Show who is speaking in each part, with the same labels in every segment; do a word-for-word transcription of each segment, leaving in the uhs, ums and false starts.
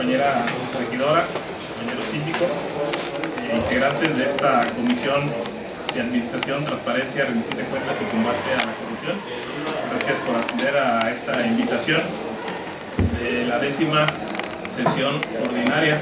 Speaker 1: compañera regidora, compañero síndico, eh, integrantes de esta Comisión de Administración, Transparencia, Rendición de Cuentas y Combate a la Corrupción. Gracias por atender a esta invitación de la décima sesión ordinaria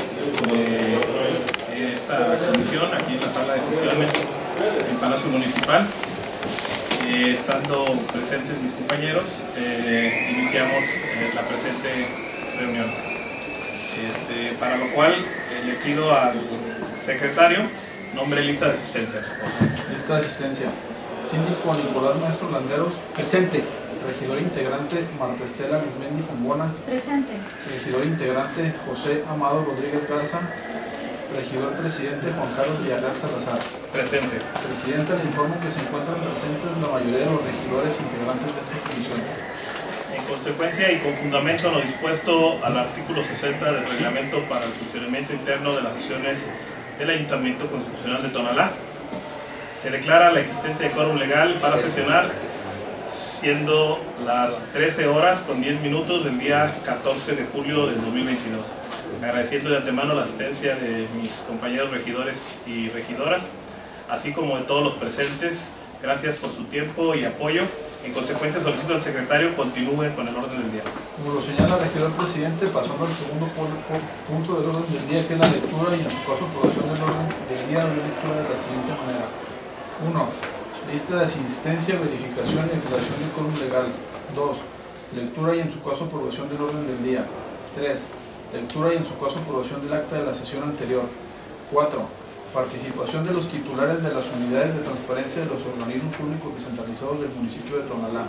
Speaker 1: de esta comisión aquí en la sala de sesiones del Palacio Municipal. Eh, estando presentes mis compañeros, eh, iniciamos eh, la presente reunión. Este, para lo cual eh, le pido al secretario nombre y lista de asistencia.
Speaker 2: Lista de asistencia. Síndico Nicolás Maestro Landeros.
Speaker 3: Presente.
Speaker 2: Regidor integrante Marta Estela Arizmendi Fombona.
Speaker 4: Presente.
Speaker 2: Regidor integrante José Amado Rodríguez Garza. Regidor presidente Juan Carlos Villarreal Salazar.
Speaker 1: Presente.
Speaker 2: Presidente, le informo que se encuentran presentes la mayoría de los regidores integrantes de esta comisión.
Speaker 1: En consecuencia y con fundamento en lo dispuesto al artículo sesenta del reglamento para el funcionamiento interno de las sesiones del Ayuntamiento Constitucional de Tonalá, se declara la existencia de quórum legal para sesionar, siendo las trece horas con diez minutos del día catorce de julio del dos mil veintidós. Agradeciendo de antemano la asistencia de mis compañeros regidores y regidoras, así como de todos los presentes. Gracias por su tiempo y apoyo. En consecuencia, solicito al secretario continúe con el orden del día.
Speaker 2: Como lo señala el regidor presidente, pasando al segundo punto del orden del día, que es la lectura y en su caso aprobación del orden del día, de lectura de la siguiente manera. uno. Lista de asistencia, verificación y declaración de quórum legal. dos. Lectura y en su caso aprobación del orden del día. tres. Lectura y en su caso aprobación del acta de la sesión anterior. cuatro. Participación de los titulares de las unidades de transparencia de los organismos públicos descentralizados del municipio de Tonalá.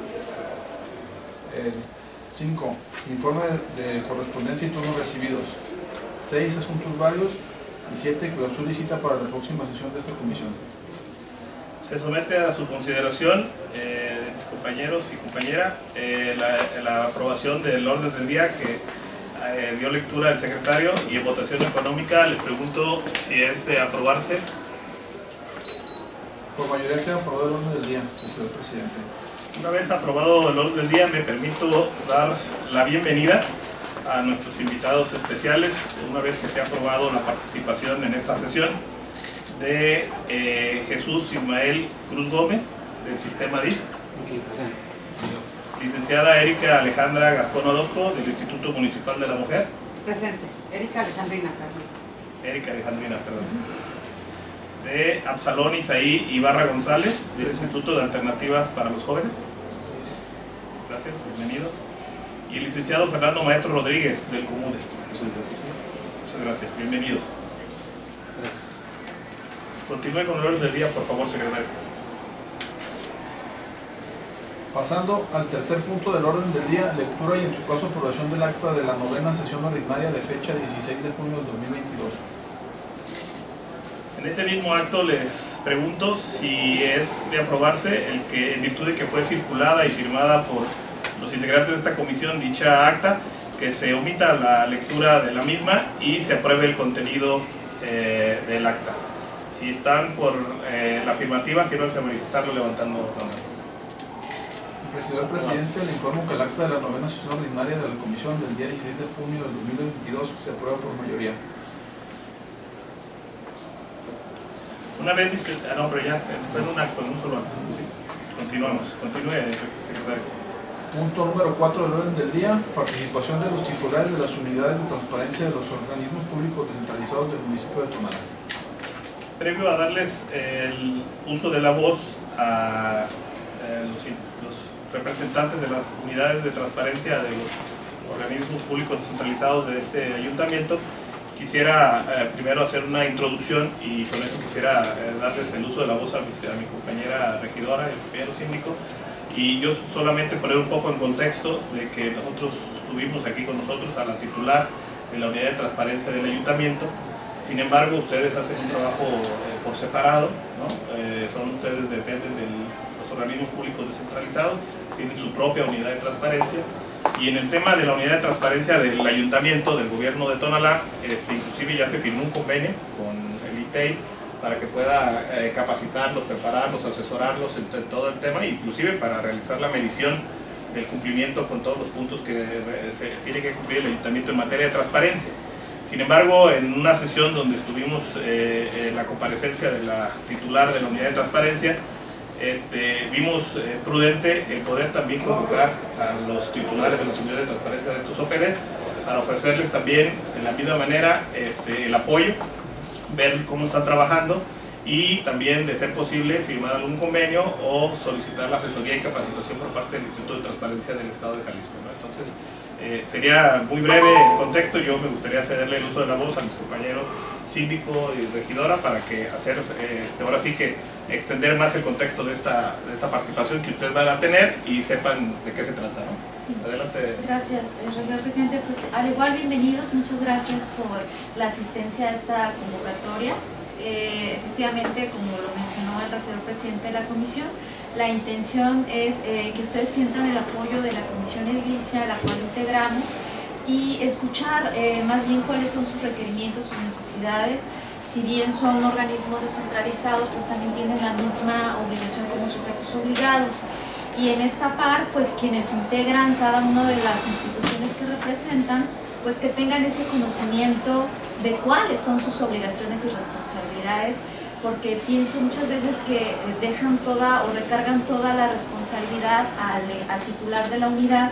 Speaker 2: cinco. Informe de correspondencia y turnos recibidos. seis. Asuntos varios. Y siete. Clausura y cita para la próxima sesión de esta comisión.
Speaker 1: Se somete a su consideración, eh, de mis compañeros y compañera, eh, la, la aprobación del orden del día que eh, dio lectura el secretario, y en votación económica les pregunto si es de aprobarse.
Speaker 2: Por mayoría queda aprobado el orden del día, señor presidente.
Speaker 1: Una vez aprobado el orden del día, me permito dar la bienvenida a nuestros invitados especiales, una vez que se ha aprobado la participación en esta sesión de eh, Jesús Ismael Cruz Gómez, del Sistema D I F.
Speaker 3: Okay, presente.
Speaker 1: Licenciada Erika Alejandra Gascón Orozco, del Instituto Municipal de la Mujer.
Speaker 4: Presente. Erika Alejandrina, perdón.
Speaker 1: Erika Alejandrina, perdón. De Absalón Isaí Ibarra González, del Instituto de Alternativas para los Jóvenes. Gracias, bienvenido. Y el licenciado Fernando Maestro Rodríguez, del COMUDE. Muchas gracias, bienvenidos. Continúe con el orden del día, por favor, secretario.
Speaker 2: Pasando al tercer punto del orden del día, lectura y en su caso aprobación del acta de la novena sesión ordinaria de fecha dieciséis de junio del dos mil veintidós.
Speaker 1: En este mismo acto les pregunto si es de aprobarse el que, en virtud de que fue circulada y firmada por los integrantes de esta comisión dicha acta, que se omita la lectura de la misma y se apruebe el contenido eh, del acta. Si están por eh, la afirmativa, sírvanse a manifestarlo levantando la mano.
Speaker 2: Regidor presidente, le informo que el acta de la novena sesión ordinaria de la comisión del día dieciséis de junio del dos mil veintidós se aprueba por mayoría.
Speaker 1: Una vez, ah, no, pero ya fue en un acto, en un solo acto. Sí. Continuamos, continúe, secretario.
Speaker 2: Punto número cuatro del orden del día, participación de los titulares de las unidades de transparencia de los organismos públicos descentralizados del municipio de Tonalá.
Speaker 1: Previo a darles el uso de la voz a eh, los, los representantes de las unidades de transparencia de los organismos públicos descentralizados de este ayuntamiento, quisiera eh, primero hacer una introducción y con eso quisiera eh, darles el uso de la voz a mi, a mi compañera regidora, el compañero síndico, y yo solamente poner un poco en contexto de que nosotros tuvimos aquí con nosotros a la titular de la unidad de transparencia del ayuntamiento. Sin embargo, ustedes hacen un trabajo eh, por separado, ¿no? Eh, son ustedes, dependen de los organismos públicos descentralizados, tienen su propia unidad de transparencia, y en el tema de la unidad de transparencia del ayuntamiento, del gobierno de Tonalá, este, inclusive ya se firmó un convenio con el I T E I para que pueda eh, capacitarlos, prepararlos, asesorarlos en, en todo el tema, inclusive para realizar la medición del cumplimiento con todos los puntos que eh, se tiene que cumplir el ayuntamiento en materia de transparencia. Sin embargo, en una sesión donde estuvimos eh, en la comparecencia de la titular de la unidad de transparencia, este, vimos eh, prudente el poder también convocar a los titulares de las unidades de transparencia de estos O P Ds para ofrecerles también de la misma manera este, el apoyo, ver cómo están trabajando y también, de ser posible, firmar algún convenio o solicitar la asesoría y capacitación por parte del Instituto de Transparencia del Estado de Jalisco, ¿no? Entonces, eh, sería muy breve el contexto. Yo me gustaría cederle el uso de la voz a mis compañeros síndico y regidora para que hacer, eh, ahora sí que extender más el contexto de esta, de esta participación que ustedes van a tener y sepan de qué se trata, ¿no?
Speaker 3: Sí.
Speaker 1: Adelante.
Speaker 3: Gracias, regidor presidente. Pues al igual, bienvenidos, muchas gracias por la asistencia a esta convocatoria. Eh, efectivamente, como lo mencionó el regidor presidente de la comisión, la intención es eh, que ustedes sientan el apoyo de la comisión edilicia a la cual integramos y escuchar eh, más bien cuáles son sus requerimientos, sus necesidades. Si bien son organismos descentralizados, pues también tienen la misma obligación como sujetos obligados. Y en esta par, pues quienes integran cada una de las instituciones que representan, pues que tengan ese conocimiento de cuáles son sus obligaciones y responsabilidades, porque pienso muchas veces que dejan toda o recargan toda la responsabilidad al, al titular de la unidad,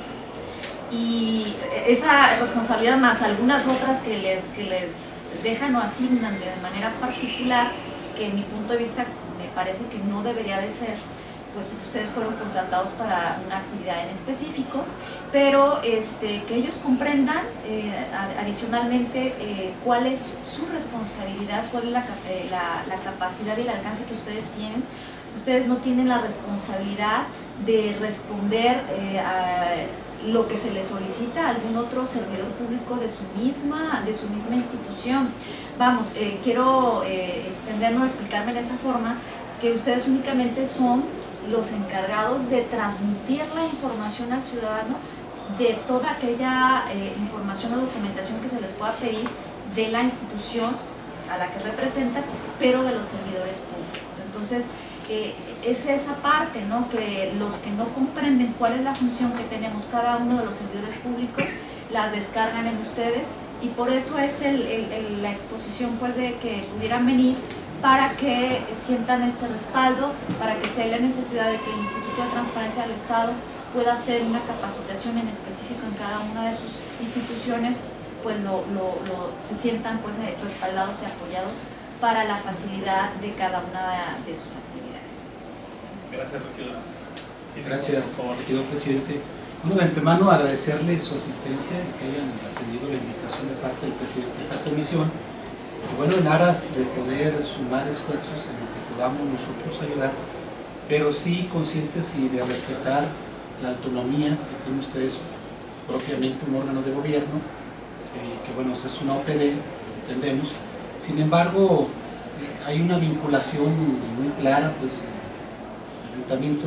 Speaker 3: y esa responsabilidad más algunas otras que les, que les dejan o asignan de manera particular, que en mi punto de vista me parece que no debería de ser, puesto que ustedes fueron contratados para una actividad en específico, pero este, que ellos comprendan eh, adicionalmente eh, cuál es su responsabilidad, cuál es la, eh, la, la capacidad y el alcance que ustedes tienen. Ustedes no tienen la responsabilidad de responder eh, a lo que se les solicita a algún otro servidor público de su misma, de su misma institución. Vamos, eh, quiero eh, extenderme o explicarme de esa forma, que ustedes únicamente son los encargados de transmitir la información al ciudadano de toda aquella eh, información o documentación que se les pueda pedir de la institución a la que representan, pero de los servidores públicos. Entonces, eh, es esa parte, ¿no?, que los que no comprenden cuál es la función que tenemos cada uno de los servidores públicos, la descargan en ustedes, y por eso es el, el, el, la exposición, pues, de que pudieran venir, para que sientan este respaldo, para que sea la necesidad de que el Instituto de Transparencia del Estado pueda hacer una capacitación en específico en cada una de sus instituciones, pues lo, lo, lo, se sientan pues respaldados y apoyados para la facilidad de cada una de sus actividades.
Speaker 1: Gracias, regidora. Sí,
Speaker 5: gracias, regidor presidente. Bueno, de antemano agradecerle su asistencia y que hayan atendido la invitación de parte del presidente de esta comisión. Y bueno, en aras de poder sumar esfuerzos en lo que podamos nosotros ayudar, pero sí conscientes y de respetar la autonomía que tienen ustedes propiamente un órgano de gobierno, eh, que bueno, es una O P D, entendemos. Sin embargo, eh, hay una vinculación muy clara, pues, el ayuntamiento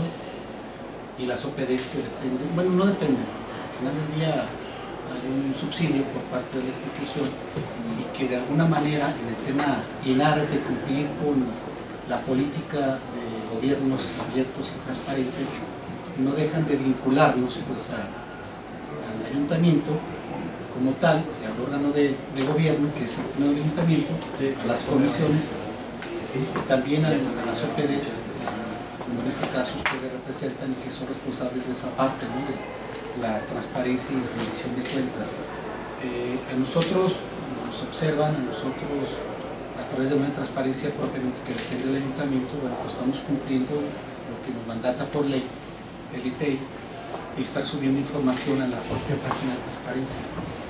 Speaker 5: y las O P Ds que dependen, bueno, no dependen, al final del día hay un subsidio por parte de la institución, y que de alguna manera en el tema, y en aras de cumplir con la política de gobiernos abiertos y transparentes, no dejan de vincularnos pues a, al ayuntamiento como tal, al órgano de, de gobierno que es el ayuntamiento, a las comisiones, eh, también a, a las O P Ds, como en este caso ustedes representan y que son responsables de esa parte, ¿no?, de la transparencia y rendición de cuentas. Eh, a nosotros nos observan, a nosotros a través de una transparencia propiamente que depende del ayuntamiento, bueno, pues estamos cumpliendo lo que nos mandata por ley el I T E I, y estar subiendo información a la propia página de transparencia.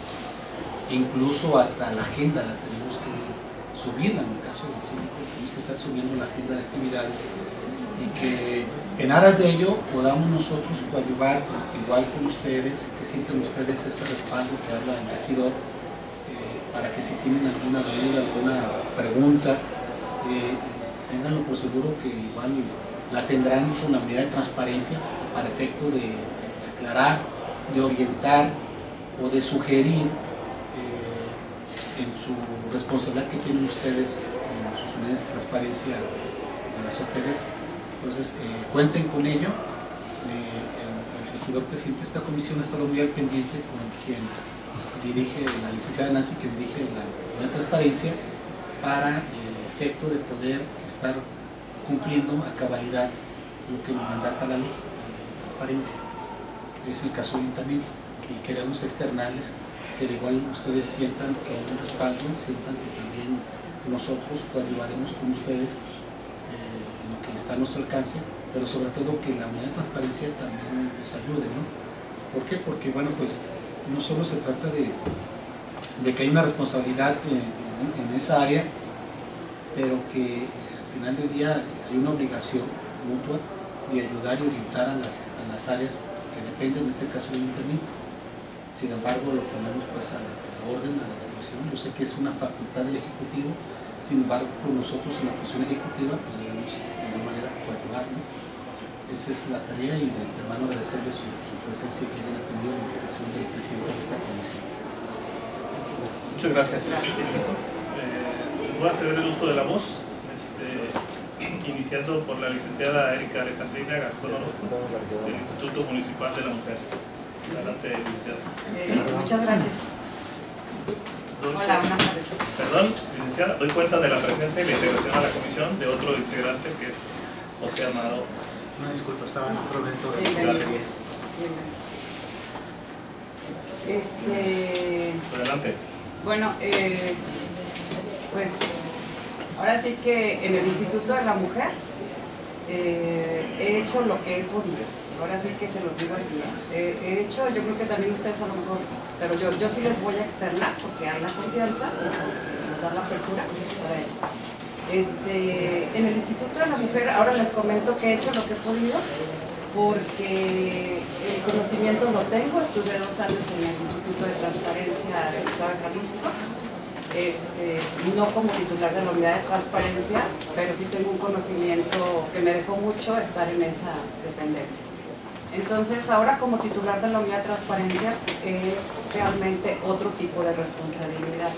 Speaker 5: Incluso hasta la agenda la tenemos que subir, en el caso del síndico tenemos que estar subiendo la agenda de actividades, y que en aras de ello podamos nosotros coadyuvar, igual con ustedes, que sientan ustedes ese respaldo que habla el regidor, eh, para que si tienen alguna duda, alguna pregunta, eh, tenganlo por seguro que igual la tendrán con la unidad de transparencia para efecto de aclarar, de orientar o de sugerir eh, en su responsabilidad que tienen ustedes en sus unidades de transparencia de las O P Ds. Entonces, eh, cuenten con ello. Eh, el, el regidor presidente de esta comisión ha estado muy al pendiente con quien dirige, la licenciada Nancy, que dirige la Unidad de Transparencia, para el efecto de poder estar cumpliendo a cabalidad lo que nos mandata la ley de transparencia. Es el caso del ayuntamiento, y queremos externarles que de igual ustedes sientan que hay un respaldo, sientan que también nosotros coadyuvaremos con ustedes eh, en lo que está a nuestro alcance, pero sobre todo que la unidad de transparencia también les ayude, ¿no? ¿Por qué? Porque, bueno, pues no solo se trata de, de que hay una responsabilidad en, en, en esa área, pero que eh, al final del día hay una obligación mutua de ayudar y orientar a las, a las áreas que dependen, en este caso del ayuntamiento. Sin embargo, lo ponemos pues a la, a la orden, a la disposición. Yo sé que es una facultad del Ejecutivo, sin embargo, nosotros en la función ejecutiva pues debemos de alguna manera coadyuvar, ¿no? Esa es la tarea, y de antemano agradecerles su, su presencia y que hayan atendido la invitación del presidente de esta comisión.
Speaker 1: Muchas gracias. Eh, voy a ceder el uso de la voz, este, iniciando por la licenciada Erika Alejandrina Gascón Orozco, del Instituto Municipal de la Mujer. Adelante, licenciada.
Speaker 4: Eh, muchas gracias. Hola, buenas tardes.
Speaker 1: Perdón, licenciada, doy cuenta de la presencia y la integración a la comisión de otro integrante que es José Amado.
Speaker 2: Una disculpa, estaba en otro evento de
Speaker 4: Bien,
Speaker 2: la
Speaker 4: bien.
Speaker 2: serie.
Speaker 4: Este,
Speaker 1: Adelante.
Speaker 4: bueno, eh, pues ahora sí que en el Instituto de la Mujer eh, he hecho lo que he podido. Ahora sí que se los digo así. Eh, he hecho, yo creo que también ustedes a lo mejor, pero yo, yo sí les voy a externar porque hay la confianza, nos da la apertura para ello. Este, en el Instituto de la Mujer, ahora les comento que he hecho lo que he podido, porque el conocimiento lo tengo. Estuve dos años en el Instituto de Transparencia del Estado de Jalisco, este, no como titular de la unidad de transparencia, pero sí tengo un conocimiento que me dejó mucho estar en esa dependencia. Entonces, ahora como titular de la unidad de transparencia es realmente otro tipo de responsabilidad.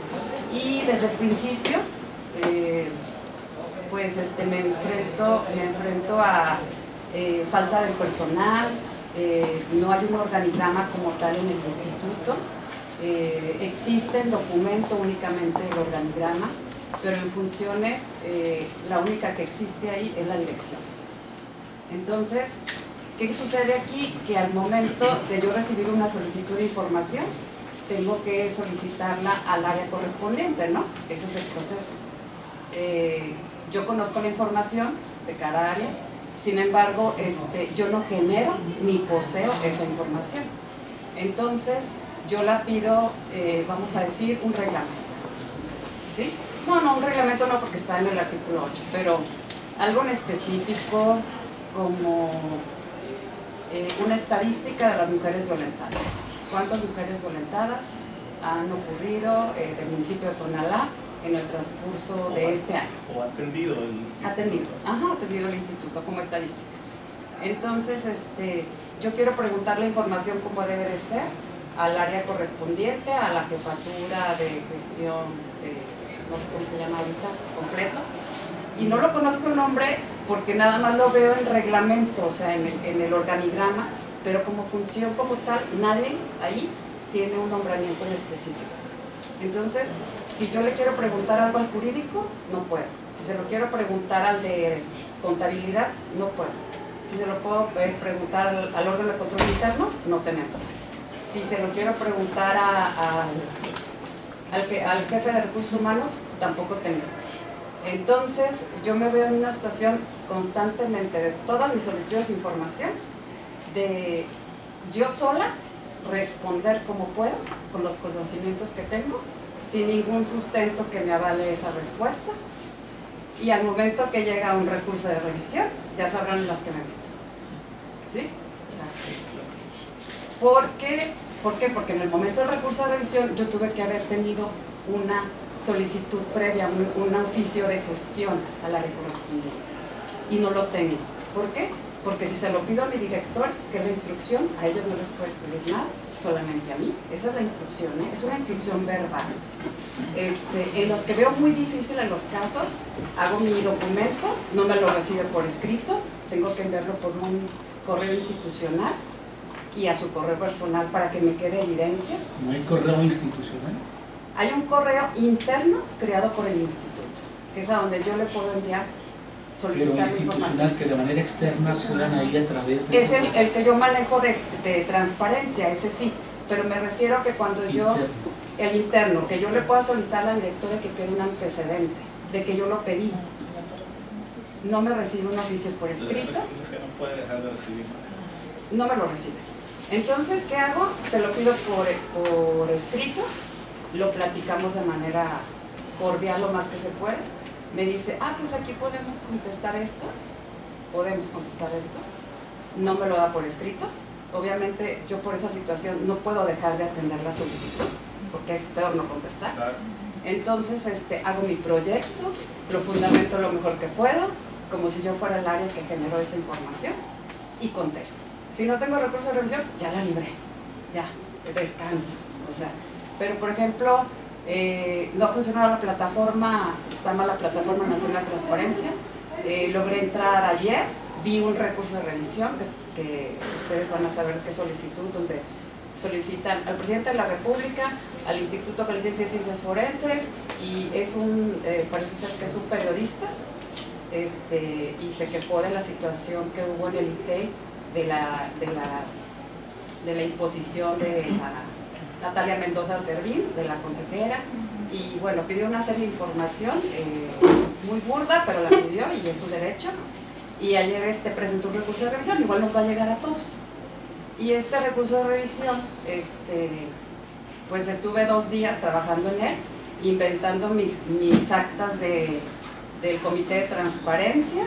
Speaker 4: Y desde el principio, eh, pues este, me, enfrento, me enfrento a eh, falta de personal, eh, no hay un organigrama como tal en el instituto, eh, existe en documento únicamente el organigrama, pero en funciones eh, la única que existe ahí es la dirección. Entonces, ¿qué sucede aquí? Que al momento de yo recibir una solicitud de información, tengo que solicitarla al área correspondiente, ¿no? Ese es el proceso. Eh, yo conozco la información de cada área, sin embargo, este, yo no genero ni poseo esa información. Entonces, yo la pido, eh, vamos a decir, un reglamento. ¿Sí? No, no, un reglamento no, porque está en el artículo ocho, pero algo en específico como eh, una estadística de las mujeres violentadas. ¿Cuántas mujeres violentadas han ocurrido eh, del municipio de Tonalá en el transcurso de este año?
Speaker 1: O atendido el
Speaker 4: Atendido,
Speaker 1: instituto.
Speaker 4: ajá, atendido el instituto como estadística. Entonces, este, yo quiero preguntar la información como debe de ser al área correspondiente, a la jefatura de gestión de, no sé cómo se llama ahorita, completo. Y no lo conozco el nombre porque nada más lo veo en reglamento, o sea, en el, en el organigrama, pero como función como tal, nadie ahí tiene un nombramiento en específico. Entonces, si yo le quiero preguntar algo al jurídico, no puedo. Si se lo quiero preguntar al de contabilidad, no puedo. Si se lo puedo preguntar al, al órgano de control interno, no tenemos. Si se lo quiero preguntar a, a, al, que, al jefe de recursos humanos, tampoco tengo. Entonces, yo me veo en una situación constantemente de todas mis solicitudes de información, de yo sola responder como puedo, con los conocimientos que tengo, sin ningún sustento que me avale esa respuesta, y al momento que llega un recurso de revisión, ya sabrán las que me meto. ¿Sí? O sea, ¿por qué? ¿Por qué? Porque en el momento del recurso de revisión yo tuve que haber tenido una solicitud previa, un, un oficio de gestión al área correspondiente, y no lo tengo. ¿Por qué? Porque si se lo pido a mi director, que es la instrucción, a ellos no les puedes pedir nada, solamente a mí. Esa es la instrucción, ¿eh? Es una instrucción verbal. Este, en los que veo muy difícil en los casos, hago mi documento, no me lo recibe por escrito, tengo que enviarlo por un correo institucional, y a su correo personal para que me quede evidencia.
Speaker 5: ¿No hay correo institucional?
Speaker 4: Hay un correo interno creado por el instituto, que es a donde yo le puedo enviar, solicitar
Speaker 5: Pero institucional,
Speaker 4: información.
Speaker 5: que de manera externa puedan ir a través de...
Speaker 4: Es el, el que yo manejo de, de transparencia, ese sí, pero me refiero a que cuando yo,
Speaker 5: interno.
Speaker 4: el interno, que yo le pueda solicitar a la directora que quede un antecedente de que yo lo pedí. No me recibe un oficio por escrito.
Speaker 1: Es que no puede dejar de recibirlo.
Speaker 4: No me lo recibe. Entonces, ¿qué hago? Se lo pido por, por escrito, lo platicamos de manera cordial lo más que se puede. Me dice, ah, pues aquí podemos contestar esto, podemos contestar esto. No me lo da por escrito. Obviamente, yo por esa situación no puedo dejar de atender la solicitud, porque es peor no contestar.
Speaker 1: Claro.
Speaker 4: Entonces, este, hago mi proyecto, lo fundamento lo mejor que puedo, como si yo fuera el área que generó esa información, y contesto. Si no tengo recurso de revisión, ya la libré, ya, descanso. O sea, pero por ejemplo, eh, no ha funcionado la plataforma, está mal la plataforma nacional de transparencia. Eh, logré entrar ayer, vi un recurso de revisión que, que ustedes van a saber qué solicitud, donde solicitan al presidente de la República, al Instituto Jalisciense de Ciencias Forenses, y es un, eh, parece ser que es un periodista, este, y se quejó de la situación que hubo en el I T E I, de la, de la, de la imposición de la Natalia Mendoza Servín, de la consejera, y bueno, pidió una serie de información, eh, muy burda, pero la pidió y es su derecho, y ayer este, presentó un recurso de revisión, igual nos va a llegar a todos. Y este recurso de revisión, este, pues estuve dos días trabajando en él, inventando mis, mis actas de, del Comité de Transparencia,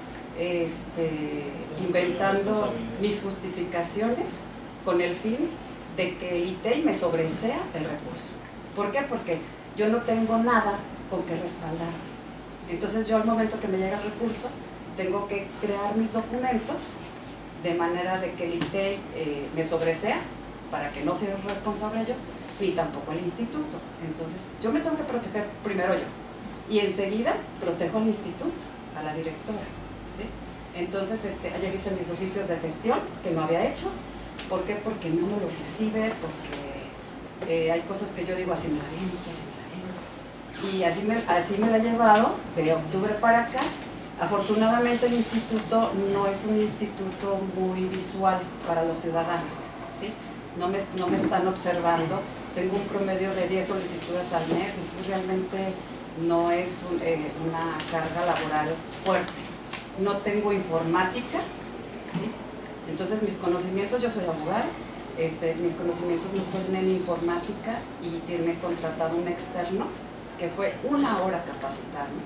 Speaker 4: este, inventando mis justificaciones con el fin de que el I T E I me sobresea el recurso. ¿Por qué? Porque yo no tengo nada con que respaldar. Entonces yo al momento que me llega el recurso, tengo que crear mis documentos de manera de que el I T E I eh, me sobresea, para que no sea responsable yo, ni tampoco el instituto. Entonces yo me tengo que proteger primero yo, y enseguida protejo al instituto, a la directora, ¿sí? Entonces este, ayer hice mis oficios de gestión, que no había hecho. ¿Por qué? Porque no me lo recibe, porque eh, hay cosas que yo digo, así me la vendo, así me la vendo. Y así me, así me la he llevado de octubre para acá. Afortunadamente el instituto no es un instituto muy visual para los ciudadanos, ¿sí? No me, no me están observando, tengo un promedio de diez solicitudes al mes, entonces realmente no es un, eh, una carga laboral fuerte. No tengo informática, ¿sí? Entonces mis conocimientos, yo soy abogada, este, mis conocimientos no son en informática, y tiene contratado un externo que fue una hora capacitarme.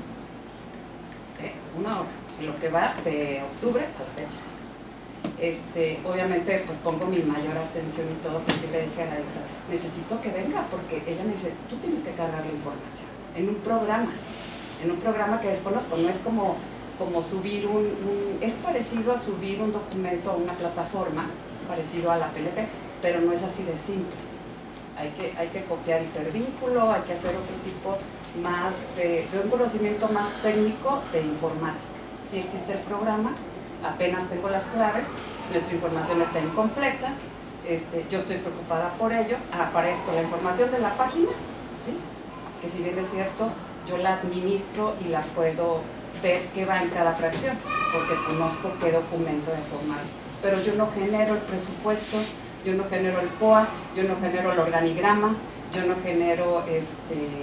Speaker 4: ¿Eh? Una hora, lo que va de octubre a la fecha. Este, obviamente pues pongo mi mayor atención y todo, pero sí le dije a la directora, necesito que venga, porque ella me dice, tú tienes que cargar la información en un programa, en un programa que desconozco, no es como, como subir un, un, es parecido a subir un documento a una plataforma, parecido a la P L T, pero no es así de simple. Hay que, hay que copiar hipervínculo, hay que hacer otro tipo más de, de un conocimiento más técnico de informática. Sí existe el programa, apenas tengo las claves, nuestra información está incompleta, este, yo estoy preocupada por ello. Ah, para esto, la información de la página, ¿sí? Que si bien es cierto, yo la administro y la puedo ver qué va en cada fracción, porque conozco qué documento de formar, pero yo no genero el presupuesto, yo no genero el P O A, yo no genero el organigrama, yo no genero este,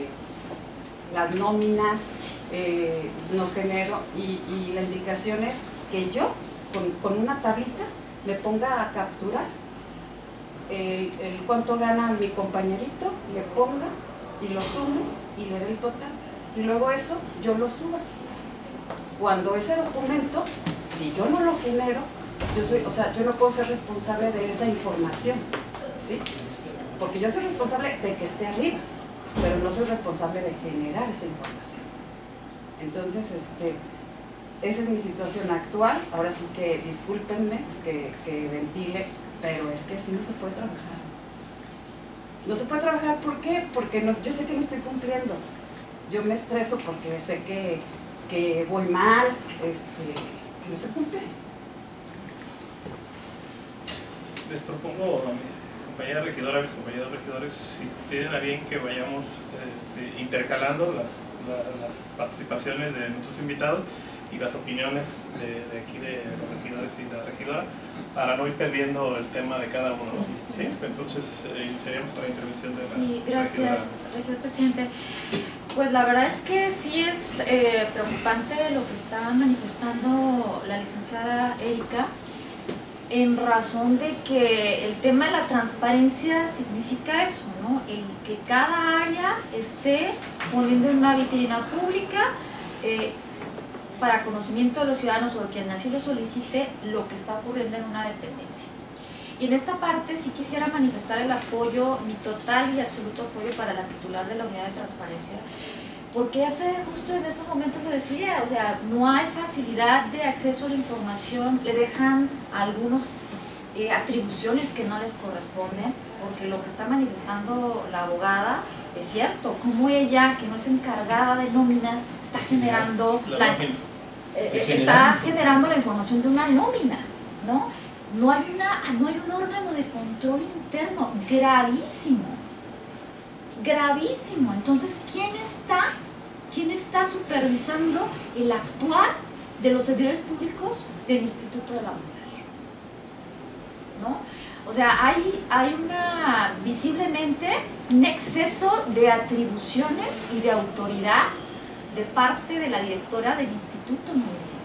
Speaker 4: las nóminas, eh, no genero, y, y la indicación es que yo con, con una tablita me ponga a capturar el, el cuánto gana mi compañerito, le ponga y lo sume y le dé el total, y luego eso yo lo subo. Cuando ese documento, si yo no lo genero, yo soy, o sea, yo no puedo ser responsable de esa información, ¿sí? Porque yo soy responsable de que esté arriba, pero no soy responsable de generar esa información. Entonces, este, esa es mi situación actual. Ahora sí que discúlpenme que, que ventile, pero es que así no se puede trabajar. No se puede trabajar, ¿por qué? Porque no, yo sé que no estoy cumpliendo. Yo me estreso porque sé que, que voy mal, este, que no se cumple.
Speaker 1: les propongo a mis compañeras regidoras, a mis compañeros regidores, si tienen a bien que vayamos este, intercalando las, la, las participaciones de nuestros invitados y las opiniones de, de aquí de los regidores y la regidora, para no ir perdiendo el tema de cada uno. Sí, ¿sí? Entonces eh, iniciaríamos con la intervención de la
Speaker 3: Sí, gracias,
Speaker 1: regidora.
Speaker 3: regidor presidente. Pues la verdad es que sí es eh, preocupante lo que está manifestando la licenciada Erika, en razón de que el tema de la transparencia significa eso, ¿no? El que cada área esté poniendo en una vitrina pública eh, para conocimiento de los ciudadanos o de quien así lo solicite lo que está ocurriendo en una dependencia. Y en esta parte sí quisiera manifestar el apoyo, mi total y absoluto apoyo para la titular de la unidad de transparencia, porque hace justo en estos momentos le decía, o sea, no hay facilidad de acceso a la información, le dejan algunas eh, atribuciones que no les corresponden, porque lo que está manifestando la abogada es cierto, como ella, que no es encargada de nóminas, está generando
Speaker 1: La
Speaker 3: la,
Speaker 1: nómina.
Speaker 3: eh, está generando la información de una nómina, ¿no? No hay, una, no hay un órgano de control interno, gravísimo, gravísimo. Entonces, ¿quién está, quién está supervisando el actuar de los servidores públicos del Instituto de la Mujer? ¿No? O sea, hay, hay una, visiblemente, un exceso de atribuciones y de autoridad de parte de la directora del Instituto Municipal.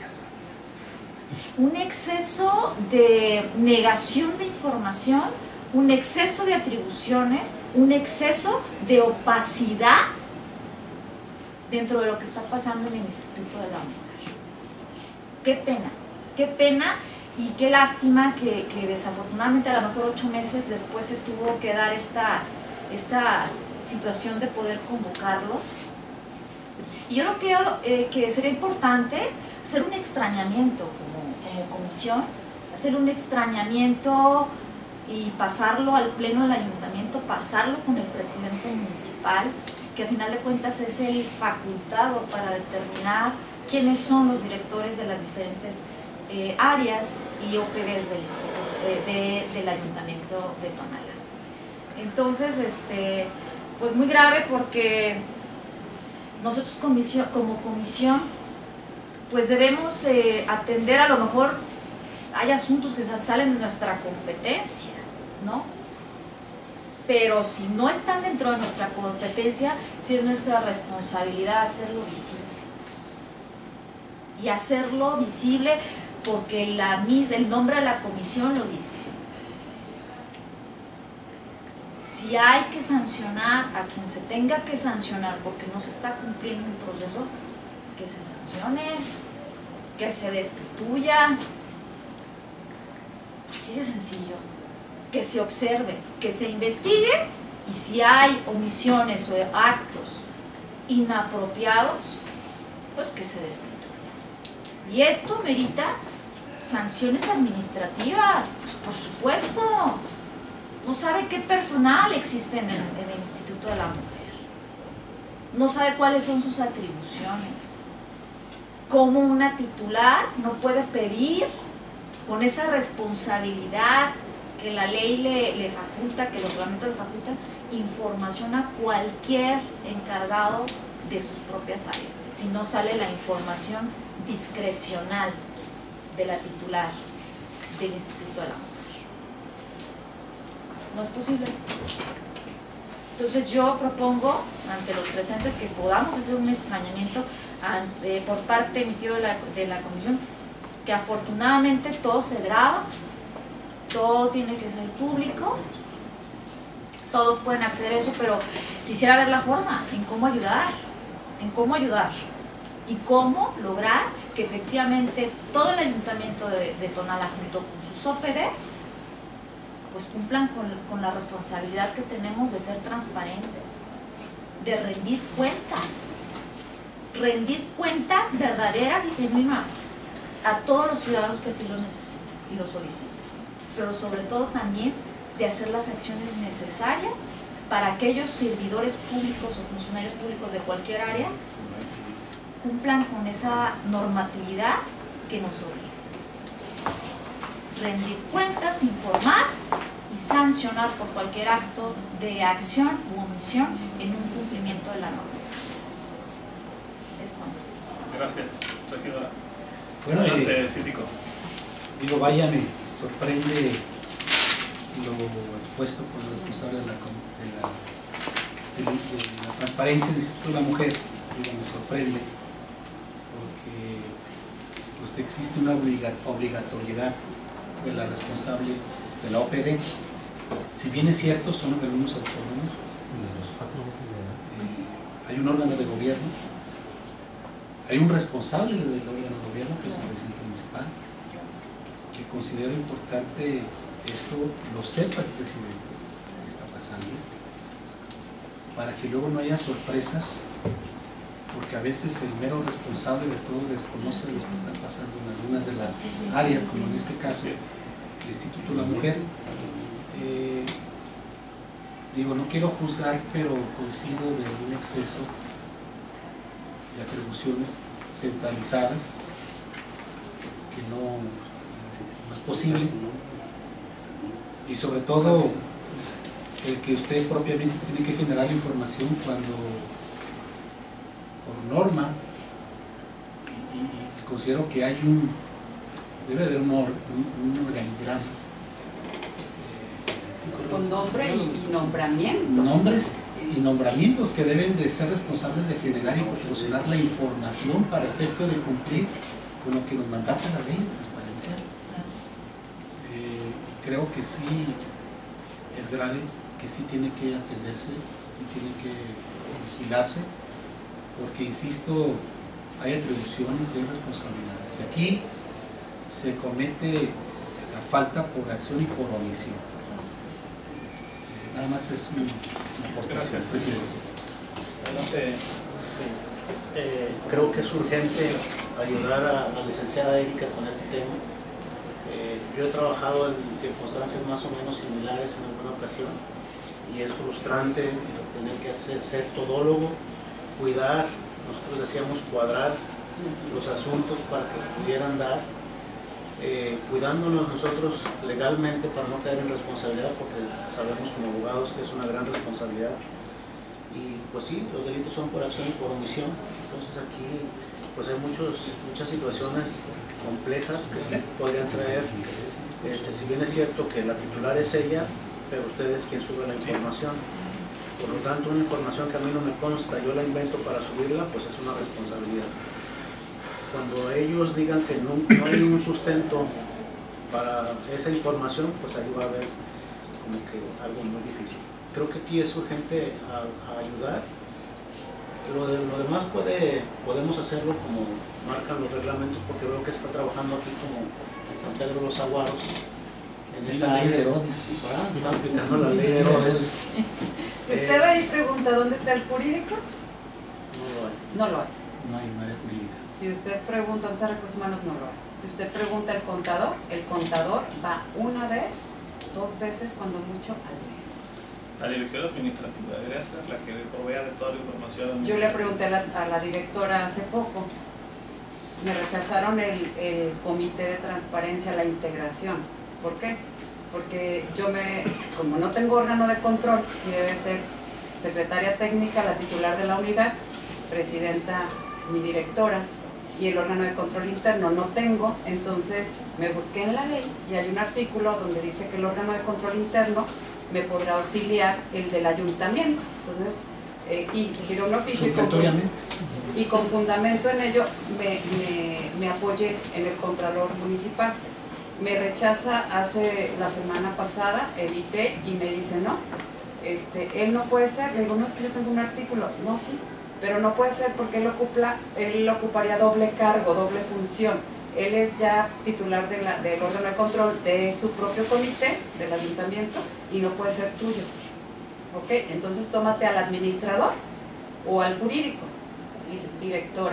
Speaker 3: Un exceso de negación de información, un exceso de atribuciones, un exceso de opacidad dentro de lo que está pasando en el Instituto de la Mujer. Qué pena, qué pena y qué lástima que, que desafortunadamente a lo mejor ocho meses después se tuvo que dar esta, esta situación de poder convocarlos. Y yo creo que, eh, que sería importante hacer un extrañamiento como como comisión, hacer un extrañamiento y pasarlo al pleno del ayuntamiento, pasarlo con el presidente municipal, que a final de cuentas es el facultado para determinar quiénes son los directores de las diferentes eh, áreas y O P Ds del, eh, de, del ayuntamiento de Tonalá. Entonces, este, pues muy grave, porque nosotros comisión, como comisión pues debemos eh, atender, a lo mejor hay asuntos que salen de nuestra competencia, ¿no? Pero si no están dentro de nuestra competencia, sí es nuestra responsabilidad hacerlo visible. Y hacerlo visible porque la, el nombre de la comisión lo dice. Si hay que sancionar a quien se tenga que sancionar porque no se está cumpliendo un proceso, que se sancione, que se destituya, así de sencillo, que se observe, que se investigue, y si hay omisiones o actos inapropiados, pues que se destituya. Y esto merita sanciones administrativas, pues por supuesto. No sabe qué personal existe en el, en el Instituto de la Mujer, no sabe cuáles son sus atribuciones, cómo una titular no puede pedir con esa responsabilidad que la ley le, le faculta, que los reglamentos le facultan, información a cualquier encargado de sus propias áreas, si no sale la información discrecional de la titular del Instituto de la Mujer. No es posible. Entonces yo propongo ante los presentes que podamos hacer un extrañamiento ante, por parte emitido de la, de la comisión, que afortunadamente todo se graba, todo tiene que ser público, todos pueden acceder a eso, pero quisiera ver la forma en cómo ayudar, en cómo ayudar y cómo lograr que efectivamente todo el ayuntamiento de, de Tonalá, junto con sus O P Ds, pues cumplan con, con la responsabilidad que tenemos de ser transparentes, de rendir cuentas, rendir cuentas verdaderas y genuinas a todos los ciudadanos que así lo necesitan y lo solicitan, pero sobre todo también de hacer las acciones necesarias para aquellos servidores públicos o funcionarios públicos de cualquier área cumplan con esa normatividad que nos obliga. rendir cuentas, informar y sancionar por cualquier acto de acción u omisión en un cumplimiento de la norma. Es cuanto.
Speaker 1: Gracias, regidora.
Speaker 5: Bueno,
Speaker 1: Adelante,
Speaker 5: eh,
Speaker 1: síndico.
Speaker 5: digo, vaya, me sorprende lo expuesto por el responsable de la, de la, de la, de la transparencia del Instituto de la Mujer. Digo, me sorprende porque pues, existe una obliga, obligatoriedad de la responsable de la O P D. Si bien es cierto, son organismos autónomos, eh, hay un órgano de gobierno, hay un responsable del órgano de gobierno que es el presidente municipal, que considero importante esto lo sepa el presidente que está pasando, para que luego no haya sorpresas, porque a veces el mero responsable de todo desconoce lo que está pasando en algunas de las áreas, como en este caso el Instituto de la Mujer. Eh, digo, no quiero juzgar, pero coincido de un exceso de atribuciones centralizadas que no, no es posible, y sobre todo el que usted propiamente tiene que generar la información cuando por norma, y, y, y considero que hay un debe haber un, or, un, un organigrama
Speaker 4: con nombre y, y nombramiento.
Speaker 5: Nombres y nombramientos que deben de ser responsables de generar y proporcionar la información para efecto de cumplir con lo que nos mandata la ley de transparencia. Eh, creo que sí es grave, que sí tiene que atenderse, sí tiene que vigilarse, porque insisto, hay atribuciones y hay responsabilidades. Aquí se comete la falta por acción y por omisión. Nada más es una aportación, presidente.
Speaker 1: Adelante.
Speaker 6: Eh, creo que es urgente ayudar a la licenciada Erika con este tema. Eh, yo he trabajado en circunstancias más o menos similares en alguna ocasión y es frustrante tener que hacer, ser todólogo, cuidar, nosotros decíamos cuadrar los asuntos para que pudieran dar. Eh, cuidándonos nosotros legalmente para no caer en responsabilidad, porque sabemos como abogados que es una gran responsabilidad, y pues sí, los delitos son por acción y por omisión. Entonces aquí pues hay muchos, muchas situaciones complejas que sí podrían traer, este, si bien es cierto que la titular es ella, pero usted es quien sube la información, por lo tanto una información que a mí no me consta, yo la invento para subirla, pues es una responsabilidad. Cuando ellos digan que no, no hay un sustento para esa información, pues ahí va a haber como que algo muy difícil. Creo que aquí es urgente a, a ayudar. Lo, de, lo demás puede, podemos hacerlo como marcan los reglamentos, porque veo que está trabajando aquí como en San Pedro de los Aguaros. En
Speaker 5: esa ley de Herodes.
Speaker 6: Ah, está aplicando la ley de Herodes.
Speaker 4: Si usted va y pregunta dónde está el jurídico,
Speaker 6: No lo hay.
Speaker 4: no lo hay.
Speaker 5: No hay un área jurídica.
Speaker 4: Si usted pregunta a recursos humanos, no lo hay. Si usted pregunta al contador, el contador va una vez, dos veces, cuando mucho, al mes.
Speaker 1: La dirección administrativa debería ser la que provea de toda la información.
Speaker 4: Yo le pregunté a la, a la directora hace poco, me rechazaron el, el comité de transparencia, la integración. ¿Por qué? Porque yo me, como no tengo órgano de control, y debe ser secretaria técnica, la titular de la unidad, presidenta, mi directora, y el órgano de control interno no tengo, entonces me busqué en la ley y hay un artículo donde dice que el órgano de control interno me podrá auxiliar el del ayuntamiento. Entonces, eh, y giró un oficio y con, y con fundamento en ello me, me, me apoyé en el Contralor Municipal. Me rechaza hace la semana pasada el I T y me dice no, este, él no puede ser. Le digo, no, es que yo tengo un artículo. No, sí, pero no puede ser porque él, ocupa, él ocuparía doble cargo, doble función. Él es ya titular de la, del órgano de control de su propio comité, del ayuntamiento, y no puede ser tuyo. ¿Ok? Entonces tómate al administrador o al jurídico, directora.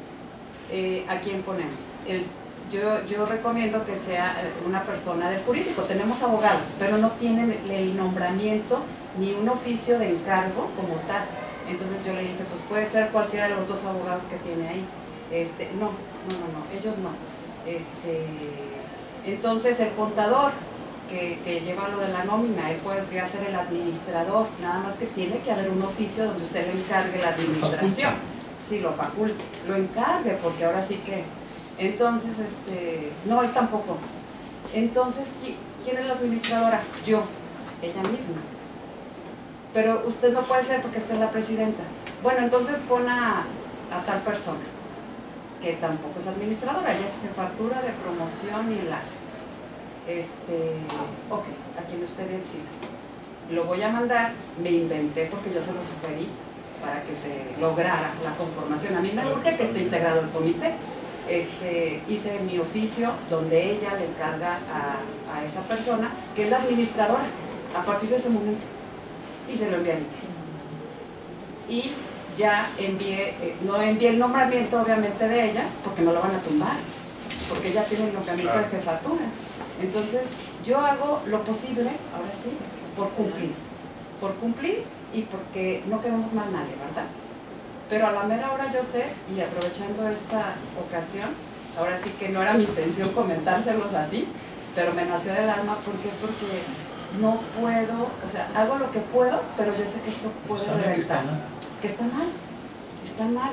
Speaker 4: Eh, ¿A quién ponemos? El, yo, yo recomiendo que sea una persona del jurídico. Tenemos abogados, pero no tienen el nombramiento ni un oficio de encargo como tal. Entonces yo le dije, pues puede ser cualquiera de los dos abogados que tiene ahí. Este, no, no, no, no, ellos no. Este, Entonces el contador que, que lleva lo de la nómina, él podría ser el administrador, nada más que tiene que haber un oficio donde usted le encargue la administración. Sí, lo faculte, lo encargue, porque ahora sí que... Entonces, este... no, él tampoco. Entonces, ¿quién es la administradora? Yo, ella misma. Pero usted no puede ser porque usted es la presidenta. Bueno, entonces pon a, a tal persona, que tampoco es administradora, ella es jefatura de promoción y enlace. Este, ok, a quien usted decida. Lo voy a mandar, me inventé porque yo se lo sugerí para que se lograra la conformación. A mí me urge que esté integrado el comité. Este, hice mi oficio donde ella le encarga a, a esa persona, que es la administradora, a partir de ese momento. Y se lo envié a Liti. Y ya envié, eh, no envié el nombramiento obviamente de ella, porque no lo van a tumbar, porque ella tiene el nombramiento de jefatura. Entonces yo hago lo posible, ahora sí, por cumplir, por cumplir y porque no queremos mal nadie, ¿verdad? Pero a la mera hora yo sé, y aprovechando esta ocasión, ahora sí que no era mi intención comentárselos así, pero me nació del alma. ¿Por qué? Porque no puedo, o sea, hago lo que puedo, pero yo sé que esto puede reventar. Que está mal. Que está mal, está mal.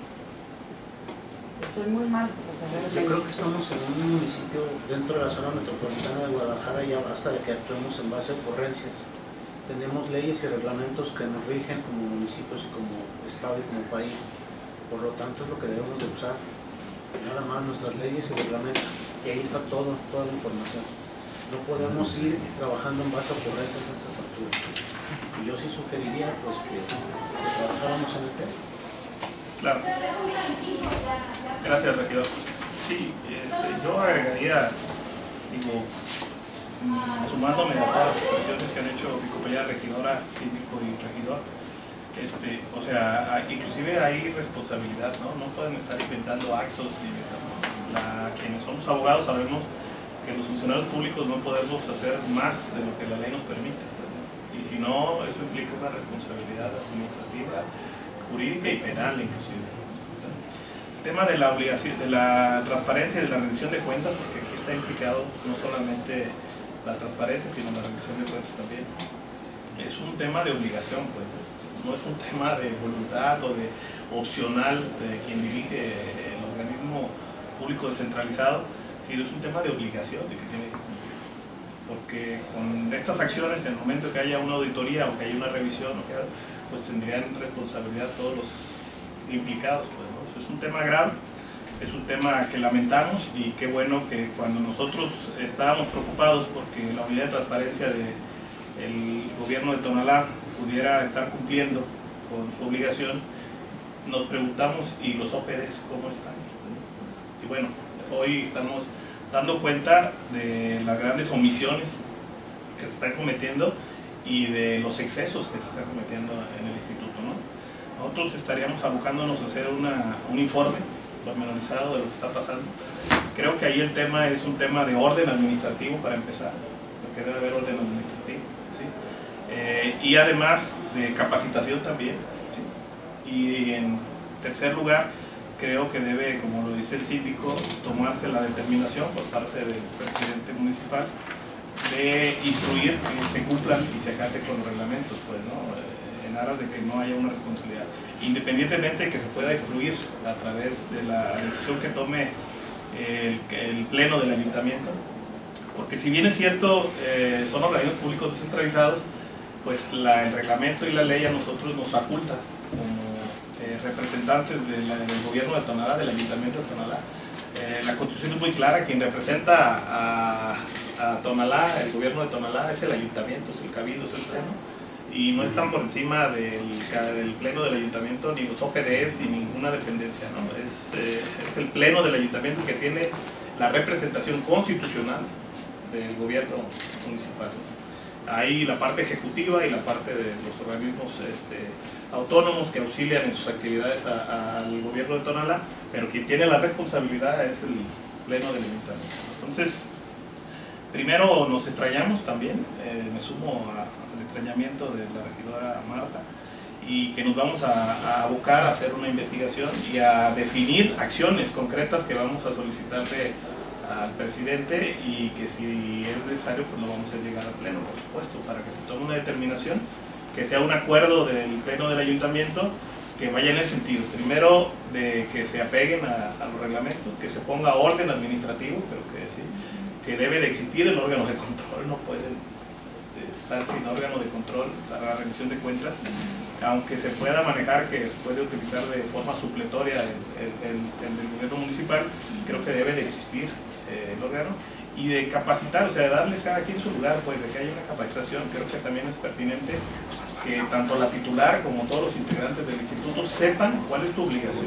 Speaker 4: Estoy muy mal. O sea,
Speaker 6: yo creo que estamos en un municipio dentro de la zona metropolitana de Guadalajara, ya basta de que actuemos en base a ocurrencias. Tenemos leyes y reglamentos que nos rigen como municipios y como Estado y como país. Por lo tanto, es lo que debemos de usar. Nada más nuestras leyes y reglamentos. Y ahí está todo, toda la información. No podemos ir trabajando en base a ocurrencias a estas alturas. Y yo sí sugeriría pues, que, que trabajáramos en el tema.
Speaker 1: Claro. Gracias, regidor. Sí, este, yo agregaría, digo, sumándome a todas las expresiones que han hecho mi compañera regidora, síndico y regidor, este, o sea, inclusive hay responsabilidad, ¿no? No pueden estar inventando actos. La, quienes somos abogados sabemos que los funcionarios públicos no podemos hacer más de lo que la ley nos permite, pues, ¿no? Y si no, eso implica una responsabilidad administrativa, jurídica y penal inclusive. El tema de la obligación, de la transparencia y de la rendición de cuentas, porque aquí está implicado no solamente la transparencia, sino la rendición de cuentas también. Es un tema de obligación, pues, no es un tema de voluntad o de opcional de quien dirige el organismo público descentralizado, sino es un tema de obligación de que tiene que cumplir. Porque con estas acciones, en el momento que haya una auditoría o que haya una revisión, pues tendrían responsabilidad todos los implicados, pues, ¿no? Eso es un tema grave. Es un tema que lamentamos y qué bueno que cuando nosotros estábamos preocupados porque la unidad de transparencia del gobierno de Tonalá pudiera estar cumpliendo con su obligación, nos preguntamos, ¿y los O P Ds cómo están? Y bueno, hoy estamos dando cuenta de las grandes omisiones que se están cometiendo y de los excesos que se están cometiendo en el instituto, ¿no? Nosotros estaríamos abocándonos a hacer una, un informe pormenorizado de lo que está pasando. Creo que ahí el tema es un tema de orden administrativo para empezar, porque debe haber orden administrativo, ¿sí? Eh, y además de capacitación también, ¿sí? Y en tercer lugar, creo que debe, como lo dice el síndico, tomarse la determinación por parte del presidente municipal de instruir que se cumplan y se acaten con los reglamentos, pues, ¿no? En aras de que no haya una responsabilidad, independientemente de que se pueda instruir a través de la decisión que tome el, el pleno del ayuntamiento, porque si bien es cierto, eh, son organismos públicos descentralizados, pues la, el reglamento y la ley a nosotros nos faculta como eh, representantes de la, del gobierno de Tonalá, del ayuntamiento de Tonalá. Eh, la constitución es muy clara, quien representa a, a Tonalá, el gobierno de Tonalá, es el ayuntamiento, es el cabildo, es el pleno. Y no están por encima del, del pleno del ayuntamiento ni los O P D ni ninguna dependencia, ¿no? Es, eh, es el pleno del ayuntamiento que tiene la representación constitucional del gobierno municipal, ¿no? Hay la parte ejecutiva y la parte de los organismos este, autónomos que auxilian en sus actividades a, a, al gobierno de Tonalá, pero quien tiene la responsabilidad es el pleno del ayuntamiento. Entonces, primero nos extrañamos también, eh, me sumo a el extrañamiento de la regidora Marta, y que nos vamos a, a abocar a hacer una investigación y a definir acciones concretas que vamos a solicitarle al presidente y que si es necesario pues lo vamos a llegar al pleno, por supuesto, para que se tome una determinación, que sea un acuerdo del pleno del ayuntamiento que vaya en ese sentido. Primero, de que se apeguen a, a los reglamentos, que se ponga orden administrativo, pero que sí, que debe de existir el órgano de control, no pueden este, estar sin órgano de control para la rendición de cuentas, aunque se pueda manejar que se puede utilizar de forma supletoria el, el, el, el del gobierno municipal, creo que debe de existir eh, el órgano, y de capacitar, o sea, de darles cada quien su lugar, pues de que haya una capacitación. Creo que también es pertinente que tanto la titular como todos los integrantes del instituto sepan cuál es su obligación.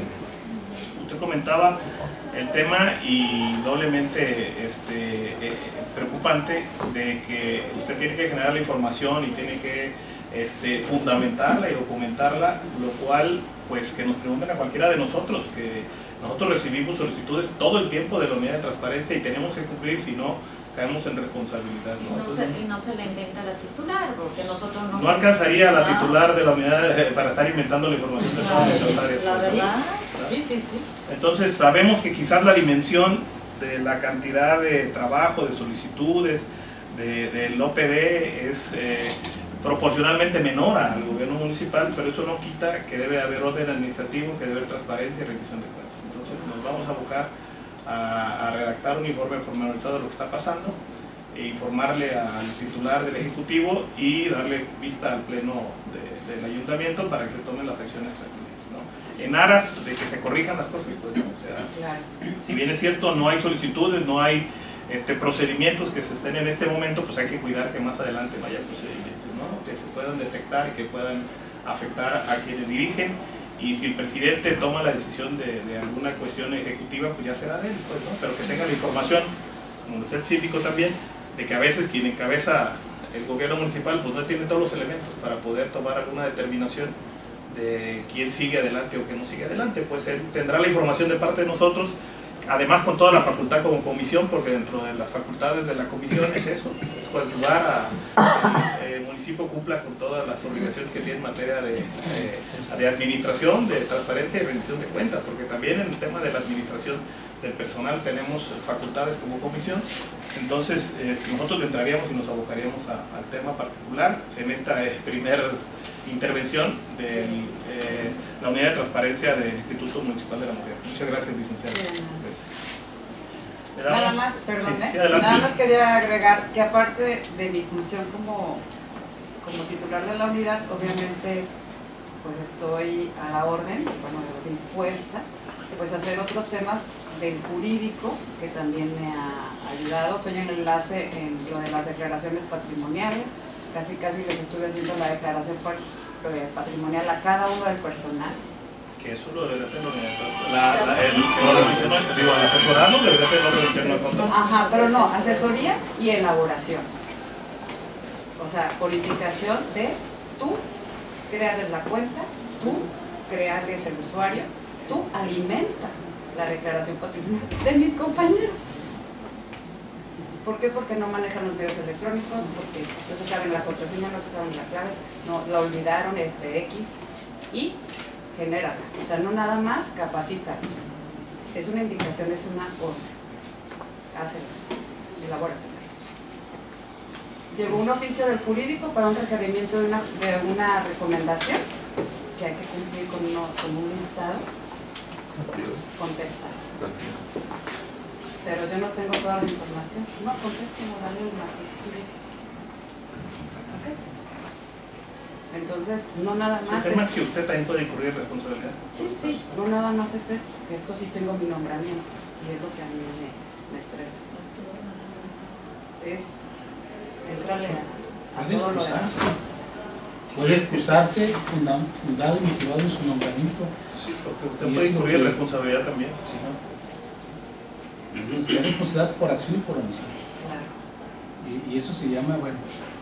Speaker 1: Usted comentaba el tema y doblemente este, eh, preocupante de que usted tiene que generar la información y tiene que este, fundamentarla y documentarla, lo cual pues que nos pregunten a cualquiera de nosotros, que nosotros recibimos solicitudes todo el tiempo de la unidad de transparencia y tenemos que cumplir, si no caemos en responsabilidad, ¿no?
Speaker 3: Y no,
Speaker 1: Entonces,
Speaker 3: se, y no se le inventa la titular, porque nosotros no...
Speaker 1: no alcanzaría la
Speaker 3: ¿verdad?
Speaker 1: titular de la unidad eh, para estar inventando la información de todas nuestras áreas.
Speaker 3: La verdad.
Speaker 4: Sí, sí, sí.
Speaker 1: Entonces sabemos que quizás la dimensión de la cantidad de trabajo, de solicitudes, de, del O P D es eh, proporcionalmente menor al gobierno municipal, pero eso no quita que debe haber orden administrativo, que debe haber transparencia y rendición de cuentas. Entonces nos vamos a abocar a, a redactar un informe pormenorizado de lo que está pasando, e informarle al titular del Ejecutivo y darle vista al pleno de, del ayuntamiento para que se tomen las acciones pertinentes, ¿no? En aras de que se corrijan las cosas, pues, ¿no? O sea,
Speaker 4: Claro.
Speaker 1: si bien es cierto, no hay solicitudes, no hay este, procedimientos que se estén en este momento, pues hay que cuidar que más adelante no haya procedimientos, ¿no? Que se puedan detectar y que puedan afectar a quienes dirigen. Y si el presidente toma la decisión de, de alguna cuestión ejecutiva, pues ya será de él, pues, ¿no? Pero que tenga la información, como decía el síndico también, de que a veces quien encabeza el gobierno municipal pues no tiene todos los elementos para poder tomar alguna determinación de quién sigue adelante o quién no sigue adelante. Pues él tendrá la información de parte de nosotros, además con toda la facultad como comisión, porque dentro de las facultades de la comisión es eso, es coadyuvar a que el municipio cumpla con todas las obligaciones que tiene en materia de, de, de administración, de transparencia y rendición de cuentas, porque también en el tema de la administración del personal tenemos facultades como comisión. Entonces eh, nosotros le entraríamos y nos abocaríamos a, al tema particular en esta eh, primera intervención de eh, la unidad de transparencia del Instituto Municipal de la Mujer. Muchas gracias, licenciado.
Speaker 4: Bien. Nada más, perdón,
Speaker 1: sí,
Speaker 4: ¿eh?
Speaker 1: sí, adelante.
Speaker 4: Nada más quería agregar que aparte de mi función como, como titular de la unidad, obviamente pues estoy a la orden, bueno, dispuesta pues a hacer otros temas del jurídico que también me ha ayudado. Soy un enlace en lo de las declaraciones patrimoniales, casi casi les estuve haciendo la declaración patrimonial a cada uno del personal.
Speaker 1: Que eso lo debería hacer la, la, el, el órgano interno, digo, el asesorarlo debería hacer el órgano interno de control.
Speaker 4: Ajá, pero no, asesoría y elaboración. O sea, codificación de tú crearles la cuenta, tú crearles el usuario, tú alimenta la declaración patrimonial de mis compañeros. ¿Por qué? Porque no manejan los medios electrónicos, porque no se saben la contraseña, no se saben la clave, no la olvidaron, este X, y genérala. O sea, no nada más capacítalos. Es una indicación, es una orden. Hácelas, elabóraselas. Llegó un oficio del jurídico para un requerimiento de una, de una recomendación que hay que cumplir con, uno, con un listado. Contestar. Pero yo no tengo toda la información. No, contesten, no dale el matiz. ¿Ok? Entonces, no nada más.
Speaker 1: El tema
Speaker 4: es
Speaker 1: que usted también puede incurrir responsabilidad.
Speaker 4: Sí, sí, no nada más es esto, que esto sí tengo mi nombramiento y es lo que a mí me, me estresa. Es entrarle a, a
Speaker 5: Puede
Speaker 4: todo lo demás.
Speaker 5: excusarse. Puede excusarse funda- fundado y motivado en su nombramiento.
Speaker 1: Sí, porque usted
Speaker 5: Y
Speaker 1: puede
Speaker 5: es lo
Speaker 1: incurrir
Speaker 5: que-
Speaker 1: responsabilidad también.
Speaker 5: Sí, ¿no? Es responsabilidad por acción y por omisión.
Speaker 4: Claro.
Speaker 5: Y, y eso se llama, bueno,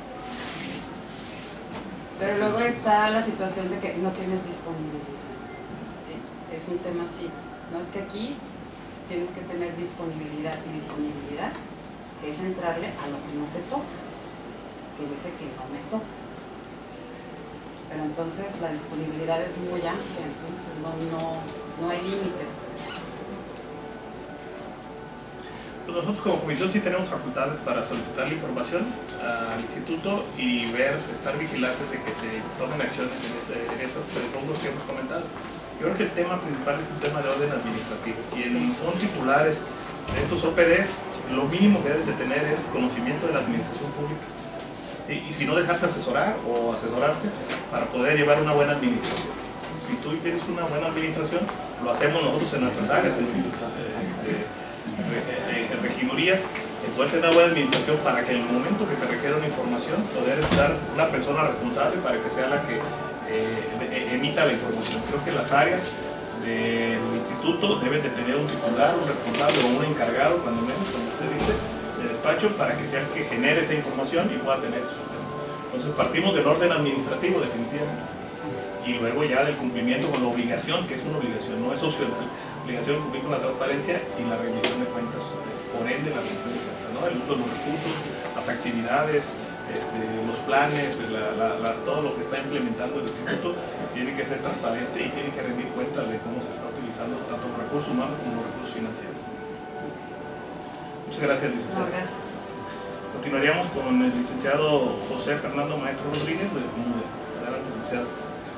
Speaker 4: Pero luego está la situación de que no tienes disponibilidad. ¿Sí? Es un tema así. No es que aquí tienes que tener disponibilidad, y disponibilidad es entrarle a lo que no te toca, que yo sé que no me toca. Pero entonces la disponibilidad es muy amplia, entonces no, no, no hay límites. Pues.
Speaker 1: Pues nosotros como comisión sí tenemos facultades para solicitar la información al instituto y ver, estar vigilantes de que se tomen acciones en, ese, en esos rubros que hemos comentado. Yo creo que el tema principal es un tema de orden administrativo. Quienes son titulares de estos O P Ds, lo mínimo que deben de tener es conocimiento de la administración pública. ¿Sí? Y si no, dejarse asesorar o asesorarse para poder llevar una buena administración. Si tú tienes una buena administración, lo hacemos nosotros en nuestras áreas, en nuestras este, en regidurías, el poder tener una buena administración para que en el momento que te requiera una información, poder estar una persona responsable para que sea la que eh, emita la información. Creo que las áreas del instituto deben de tener un titular, un responsable o un encargado, cuando menos, como usted dice, de despacho, para que sea el que genere esa información y pueda tener eso. Entonces partimos del orden administrativo, definitivamente. Y luego ya del cumplimiento con la obligación, que es una obligación, no es opcional, obligación de cumplir con la transparencia y la rendición de cuentas, por ende la rendición de cuentas, ¿no? El uso de los recursos, las actividades, este, los planes, la, la, la, todo lo que está implementando el instituto tiene que ser transparente y tiene que rendir cuentas de cómo se está utilizando tanto los recursos humanos como los recursos financieros. Muchas gracias, licenciado.
Speaker 4: No, gracias.
Speaker 1: Continuaríamos con el licenciado José Fernando Maestro Rodríguez del COMUDE. Adelante, licenciado.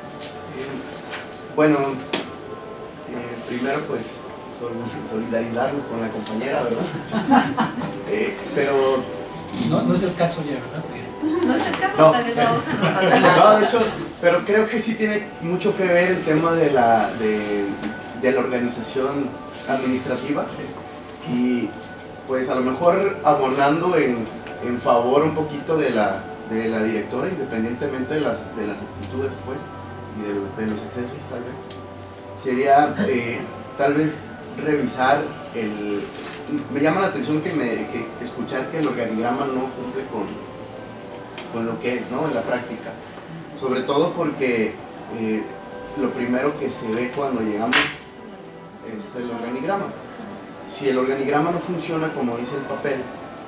Speaker 7: Bueno, eh, primero pues solidarizarnos con la compañera, ¿verdad? eh, pero...
Speaker 5: No, no es el caso ya, ¿verdad?
Speaker 3: No es el caso,
Speaker 7: No.
Speaker 3: tal vez lo vamos a notar.
Speaker 7: No, de hecho, pero creo que sí tiene mucho que ver el tema de la, de, de la organización administrativa y pues a lo mejor abonando en, en favor un poquito de la, de la directora, independientemente de las, de las actitudes pues, y de, de los excesos tal vez, sería eh, tal vez revisar el... Me llama la atención que, me, que escuchar que el organigrama no cumple con, con lo que es, ¿no? En la práctica, sobre todo porque eh, lo primero que se ve cuando llegamos es el organigrama. Si el organigrama no funciona como dice el papel,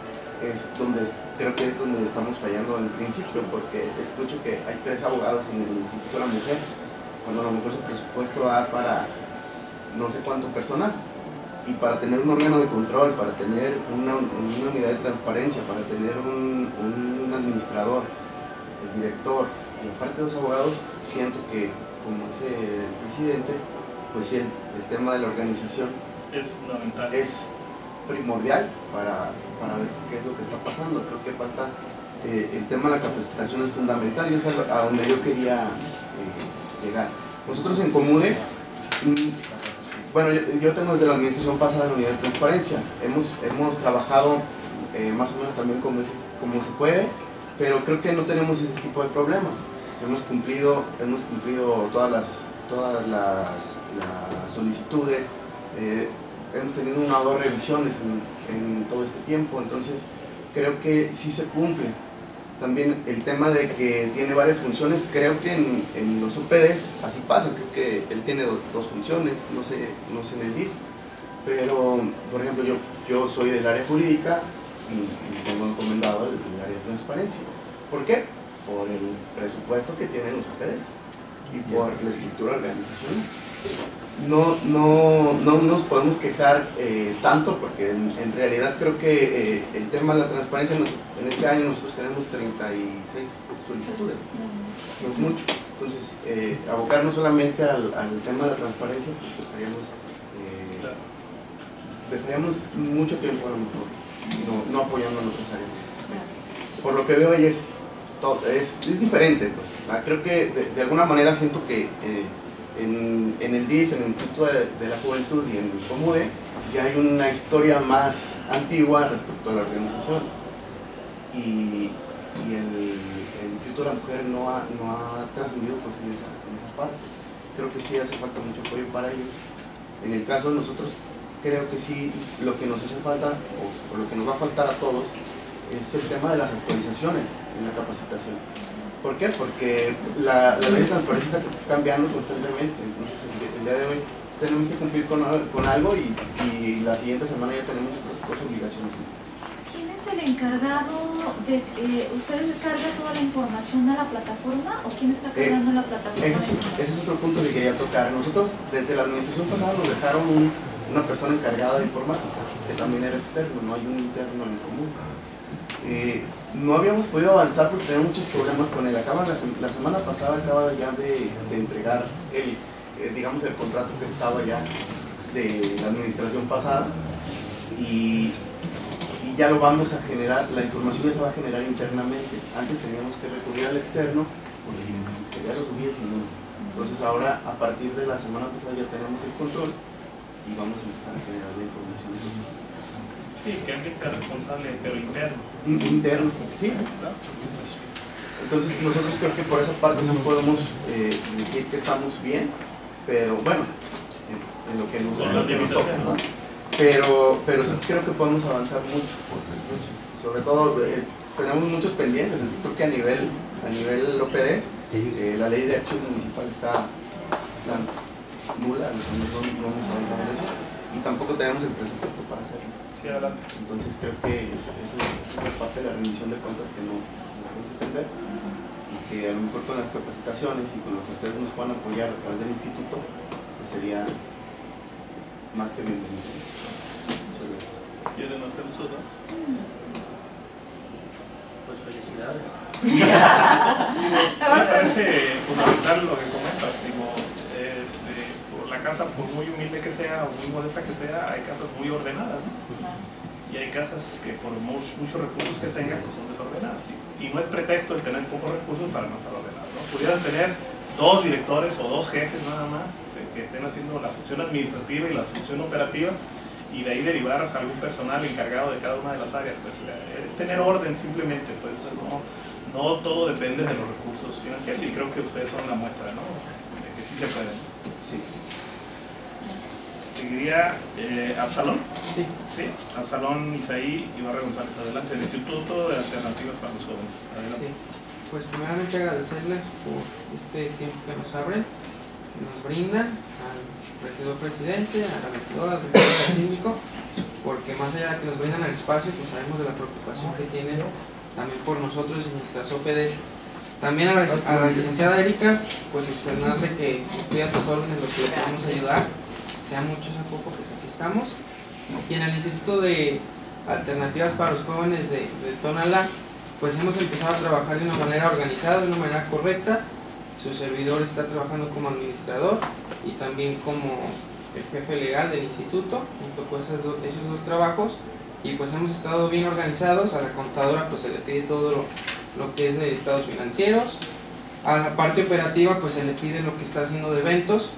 Speaker 7: es donde creo que es donde estamos fallando al principio, porque escucho que hay tres abogados en el Instituto de la Mujer, cuando a lo mejor su presupuesto da para no sé cuánto personal, y para tener un órgano de control, para tener una, una unidad de transparencia, para tener un, un administrador, el director, y aparte de los abogados, siento que, como dice el presidente, pues sí, el, el tema de la organización
Speaker 1: es fundamental.
Speaker 7: Es primordial para, para ver qué es lo que está pasando. Creo que falta, eh, el tema de la capacitación es fundamental y es a, a donde yo quería eh, llegar. Nosotros en COMUDE, mmm, bueno, yo, yo tengo desde la administración pasada en la unidad de transparencia, hemos, hemos trabajado eh, más o menos también como, es, como se puede, pero creo que no tenemos ese tipo de problemas. Hemos cumplido, hemos cumplido todas las, todas las, las solicitudes, eh, hemos tenido una o dos revisiones en, en todo este tiempo, entonces creo que sí se cumple. También el tema de que tiene varias funciones, creo que en, en los U P Ds así pasa, creo que él tiene do, dos funciones, no sé, no sé en el D I F, pero por ejemplo yo, yo soy del área jurídica y, y tengo encomendado el, el área de transparencia. ¿Por qué? Por el presupuesto que tienen los U P Ds y por la estructura organizacional. No, no, no nos podemos quejar eh, tanto porque en, en realidad creo que eh, el tema de la transparencia nos, en este año nosotros tenemos treinta y seis solicitudes, no es mucho. Entonces, eh, abocarnos solamente al, al tema de la transparencia, pues dejaríamos, eh, dejaríamos mucho tiempo a lo mejor, no, no apoyando en otras áreas. Por lo que veo ahí es, todo, es, es diferente, pues. Creo que de, de alguna manera siento que eh, En, en el D I F, en el Instituto de, de la Juventud y en el COMUDE ya hay una historia más antigua respecto a la organización y, y el, el Instituto de la Mujer no ha, no ha trascendido pues, en, esa, en esa parte. Creo que sí hace falta mucho apoyo para ellos. En el caso de nosotros, creo que sí lo que nos hace falta o, o lo que nos va a faltar a todos es el tema de las actualizaciones en la capacitación. ¿Por qué? Porque la, la ley de transparencia está cambiando constantemente, entonces el, el día de hoy tenemos que cumplir con, con algo y, y la siguiente semana ya tenemos otras dos obligaciones.
Speaker 3: ¿Quién es el encargado de, eh, usted carga toda la información a la plataforma o quién está cargando
Speaker 7: eh,
Speaker 3: la plataforma?
Speaker 7: Ese es, ese es otro punto que quería tocar. Nosotros desde la administración pasada nos dejaron un, una persona encargada de informática, que también era externo, no hay un interno en común. Eh, no habíamos podido avanzar porque tenía muchos problemas con él. Acaba la, la semana pasada acaba ya de, de entregar el, eh, digamos, el contrato que estaba ya de la administración pasada y, y ya lo vamos a generar, la información ya se va a generar internamente. Antes teníamos que recurrir al externo porque si ya lo subía, si no. Entonces ahora a partir de la semana pasada ya tenemos el control y vamos a empezar a generar la información.
Speaker 1: Sí, que alguien sea responsable, pero interno.
Speaker 7: Interno, sí. Entonces nosotros creo que por esa parte sí podemos eh, decir que estamos bien, pero bueno, en, en lo que nos, en lo que nos toca, ¿no? Pero, pero sí creo que podemos avanzar mucho, mucho. Sobre todo eh, tenemos muchos pendientes. Creo que a nivel, a nivel O P D, eh, la ley de acción municipal está, está nula, no, no, no hemos avanzado en eso, y tampoco tenemos el presupuesto para hacerlo.
Speaker 1: Sí, adelante.
Speaker 7: Entonces creo que esa es, es, es parte de la rendición de cuentas que no, no podemos entender, y que a lo mejor con las capacitaciones y con lo que ustedes nos puedan apoyar a través del instituto, pues sería más que bienvenido. Muchas gracias.
Speaker 1: ¿Quieren hacer uso, no?
Speaker 6: Pues felicidades.
Speaker 1: Me parece fundamental lo que comentas. Digo, este, por la casa, por muy humilde que sea o muy modesta que sea, hay casas muy ordenadas, ¿no? Y hay casas que por muchos, muchos recursos que tengan, pues son desordenadas. Y, y no es pretexto el tener pocos recursos para no estar ordenados, ¿no? Pudieran tener dos directores o dos jefes nada más que estén haciendo la función administrativa y la función operativa, y de ahí derivar algún personal encargado de cada una de las áreas. Pues eh, tener orden simplemente, pues no, no todo depende de los recursos financieros, y creo que ustedes son la muestra, ¿no? De que sí se pueden.
Speaker 7: Sí.
Speaker 1: Seguiría eh, Absalón.
Speaker 8: Sí.
Speaker 1: Sí, Absalón Isaí Ibarra González, adelante, del Instituto de Alternativas para los Jóvenes. Adelante.
Speaker 8: Sí. Pues primeramente agradecerles por este tiempo que nos abren, que nos brindan, al regidor presidente, a la regidora, al regidor del síndico, porque más allá de que nos brindan el espacio, pues sabemos de la preocupación que tienen también por nosotros y nuestras O P Ds. También a la, a la licenciada Erika, pues externarle que estoy a tus órdenes, lo que le podamos ayudar, sea mucho, sea poco, pues aquí estamos. Y en el Instituto de Alternativas para los Jóvenes de, de Tonalá, pues hemos empezado a trabajar de una manera organizada, de una manera correcta. Su servidor está trabajando como administrador y también como el jefe legal del instituto, junto con esos dos, esos dos trabajos, y pues hemos estado bien organizados. A la contadora pues se le pide todo lo, lo que es de estados financieros, a la parte operativa pues se le pide lo que está haciendo de eventos,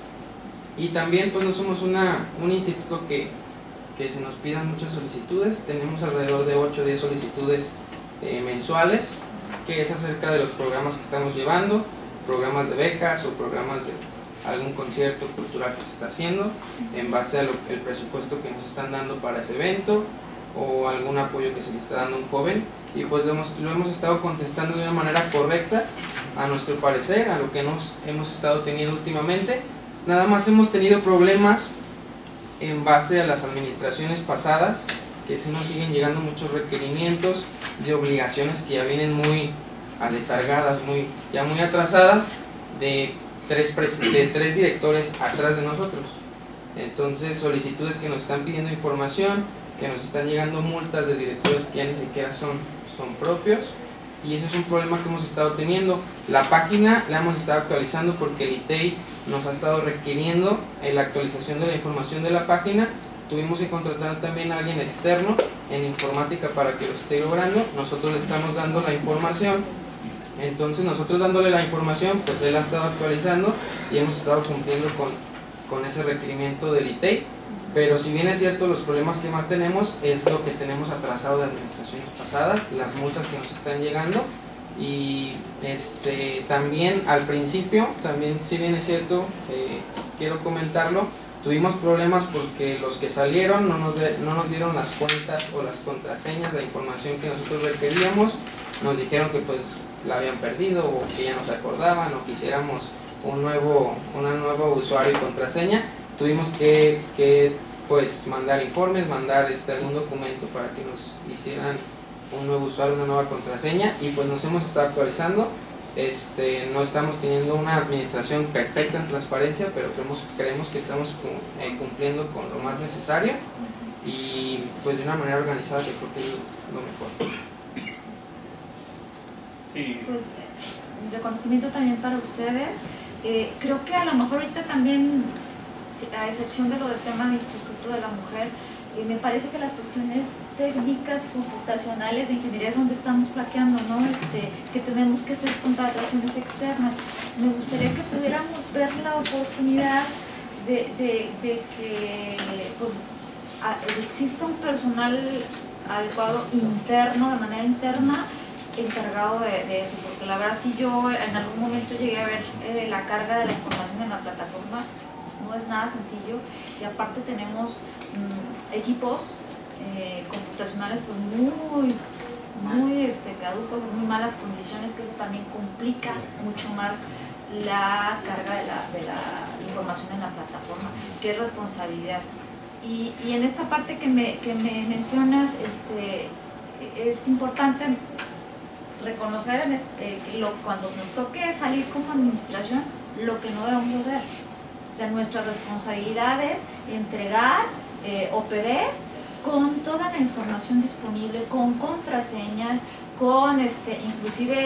Speaker 8: y también pues no somos una, un instituto que, que se nos pidan muchas solicitudes. Tenemos alrededor de ocho o diez solicitudes Eh, mensuales, que es acerca de los programas que estamos llevando, programas de becas o programas de algún concierto cultural que se está haciendo en base al presupuesto que nos están dando para ese evento, o algún apoyo que se le está dando a un joven, y pues lo hemos, lo hemos estado contestando de una manera correcta a nuestro parecer, a lo que nos hemos estado teniendo últimamente. Nada más hemos tenido problemas en base a las administraciones pasadas, que sí nos siguen llegando muchos requerimientos de obligaciones que ya vienen muy aletargadas, muy, ya muy atrasadas, de tres, de tres directores atrás de nosotros. Entonces solicitudes que nos están pidiendo información, que nos están llegando multas de directores que ya ni siquiera son, son propios, y ese es un problema que hemos estado teniendo. La página la hemos estado actualizando porque el I T E I nos ha estado requiriendo la actualización de la información de la página. Tuvimos que contratar también a alguien externo en informática para que lo esté logrando. Nosotros le estamos dando la información, entonces nosotros dándole la información, pues él ha estado actualizando y hemos estado cumpliendo con, con ese requerimiento del I T E I. Pero si bien es cierto, los problemas que más tenemos es lo que tenemos atrasado de administraciones pasadas, las multas que nos están llegando, y este también al principio, también si bien es cierto, eh, quiero comentarlo, tuvimos problemas porque los que salieron no nos, de, no nos dieron las cuentas o las contraseñas, la información que nosotros requeríamos. Nos dijeron que pues la habían perdido o que ya no se acordaban, o quisiéramos un nuevo, una nuevo usuario y contraseña. Tuvimos que, que pues mandar informes, mandar este, algún documento para que nos hicieran un nuevo usuario, una nueva contraseña, y pues nos hemos estado actualizando. Este, no estamos teniendo una administración perfecta en transparencia, pero creemos, creemos que estamos eh, cumpliendo con lo más necesario y pues de una manera organizada, que creo que es lo mejor.
Speaker 1: Sí.
Speaker 3: Pues reconocimiento también para ustedes. Eh, creo que a lo mejor ahorita también, a excepción de lo del tema del Instituto de la Mujer, eh, me parece que las cuestiones técnicas, computacionales, de ingeniería es donde estamos flaqueando, ¿no? Este, que tenemos que hacer contrataciones externas. Me gustaría que pudiéramos ver la oportunidad de, de, de que pues, a, exista un personal adecuado interno, de manera interna, encargado de, de eso, porque la verdad si yo en algún momento llegué a ver eh, la carga de la información en la plataforma, no es nada sencillo, y aparte tenemos mmm, equipos eh, computacionales pues muy, muy este, caducos, en muy malas condiciones, que eso también complica mucho más la carga de la, de la información en la plataforma, que es responsabilidad. Y, y en esta parte que me, que me mencionas, este, es importante reconocer en este, que lo, cuando nos toque salir como administración, lo que no debemos hacer. O sea, nuestra responsabilidad es entregar eh, O P Ds con toda la información disponible, con contraseñas, con este, inclusive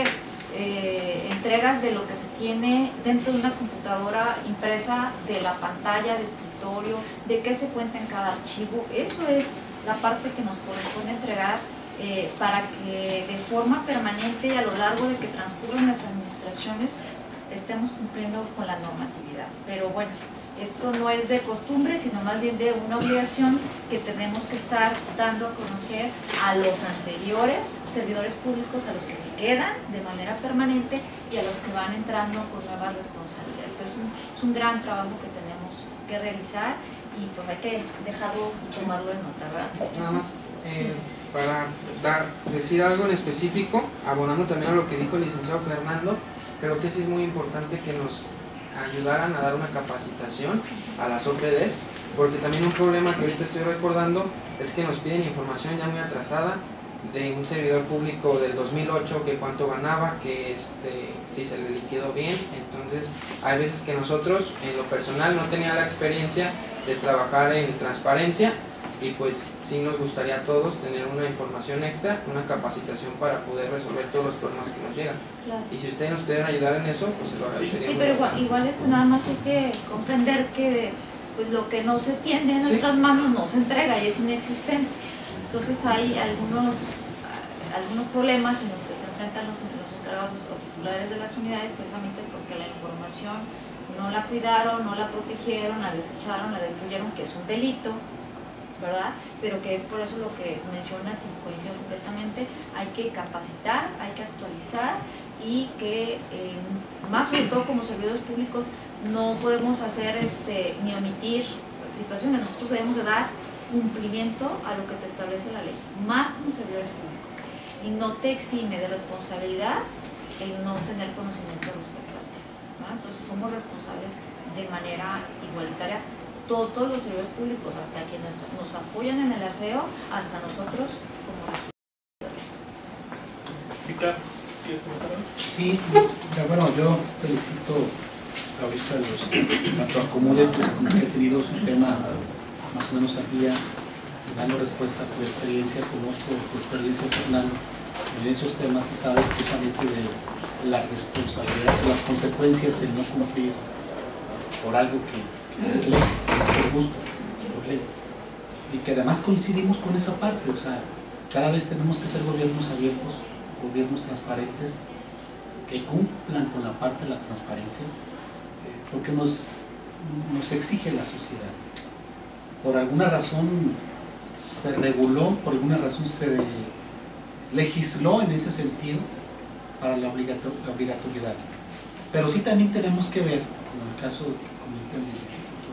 Speaker 3: eh, entregas de lo que se tiene dentro de una computadora impresa, de la pantalla de escritorio, de qué se cuenta en cada archivo. Eso es la parte que nos corresponde entregar eh, para que de forma permanente y a lo largo de que transcurran las administraciones estemos cumpliendo con la normatividad. Pero bueno, esto no es de costumbre, sino más bien de una obligación que tenemos que estar dando a conocer a los anteriores servidores públicos, a los que se quedan de manera permanente y a los que van entrando con nuevas responsabilidades. Pero es un, es un gran trabajo que tenemos que realizar y pues hay que dejarlo y tomarlo en nota, ¿verdad? Sí.
Speaker 8: Nada más, eh,
Speaker 3: Sí.
Speaker 8: para dar, decir algo en específico, abonando también a lo que dijo el licenciado Fernando, creo que sí es muy importante que nos ayudaran a dar una capacitación a las O P Ds, porque también un problema que ahorita estoy recordando es que nos piden información ya muy atrasada de un servidor público del dos mil ocho, que cuánto ganaba, que este, si se le liquidó bien. Entonces hay veces que nosotros en lo personal no tenía la experiencia de trabajar en transparencia y pues sí nos gustaría a todos tener una información extra, una capacitación para poder resolver todos los problemas que nos llegan.
Speaker 3: Claro.
Speaker 8: Y si ustedes nos pudieran ayudar en eso, pues se lo agradecería.
Speaker 3: Sí, pero igual, igual esto nada más hay que comprender que pues, lo que no se tiende en nuestras sí. manos no se entrega y es inexistente. Entonces hay algunos, algunos problemas en los que se enfrentan los, los encargados o titulares de las unidades, precisamente porque la información no la cuidaron, no la protegieron, la desecharon, la destruyeron, que es un delito, ¿verdad? Pero que es por eso lo que mencionas y coincido completamente, hay que capacitar, hay que actualizar y que eh, más sobre todo como servidores públicos no podemos hacer este, ni omitir situaciones. Nosotros debemos de dar cumplimiento a lo que te establece la ley, más como servidores públicos, y no te exime de responsabilidad el no tener conocimiento respecto al tema, ¿verdad? Entonces somos responsables de manera igualitaria todos los servidores públicos, hasta quienes nos apoyan en el aseo, hasta nosotros como regidores.
Speaker 1: Cita, ¿quieres comentar algo?
Speaker 5: Sí, ya, bueno, yo felicito ahorita los tanto a Comude, pues, que he tenido su tema más o menos al día, dando respuesta por experiencia, conozco tu experiencia, Fernando, en esos temas y sabe precisamente de la responsabilidad o las consecuencias del no cumplir por algo que es ley, es por gusto, por ley. Y que además coincidimos con esa parte, o sea, cada vez tenemos que ser gobiernos abiertos, gobiernos transparentes, que cumplan con la parte de la transparencia, eh, porque nos, nos exige la sociedad. Por alguna razón se reguló, por alguna razón se legisló en ese sentido para la obligatoriedad. Pero sí también tenemos que ver, como el caso que comenté en el Instituto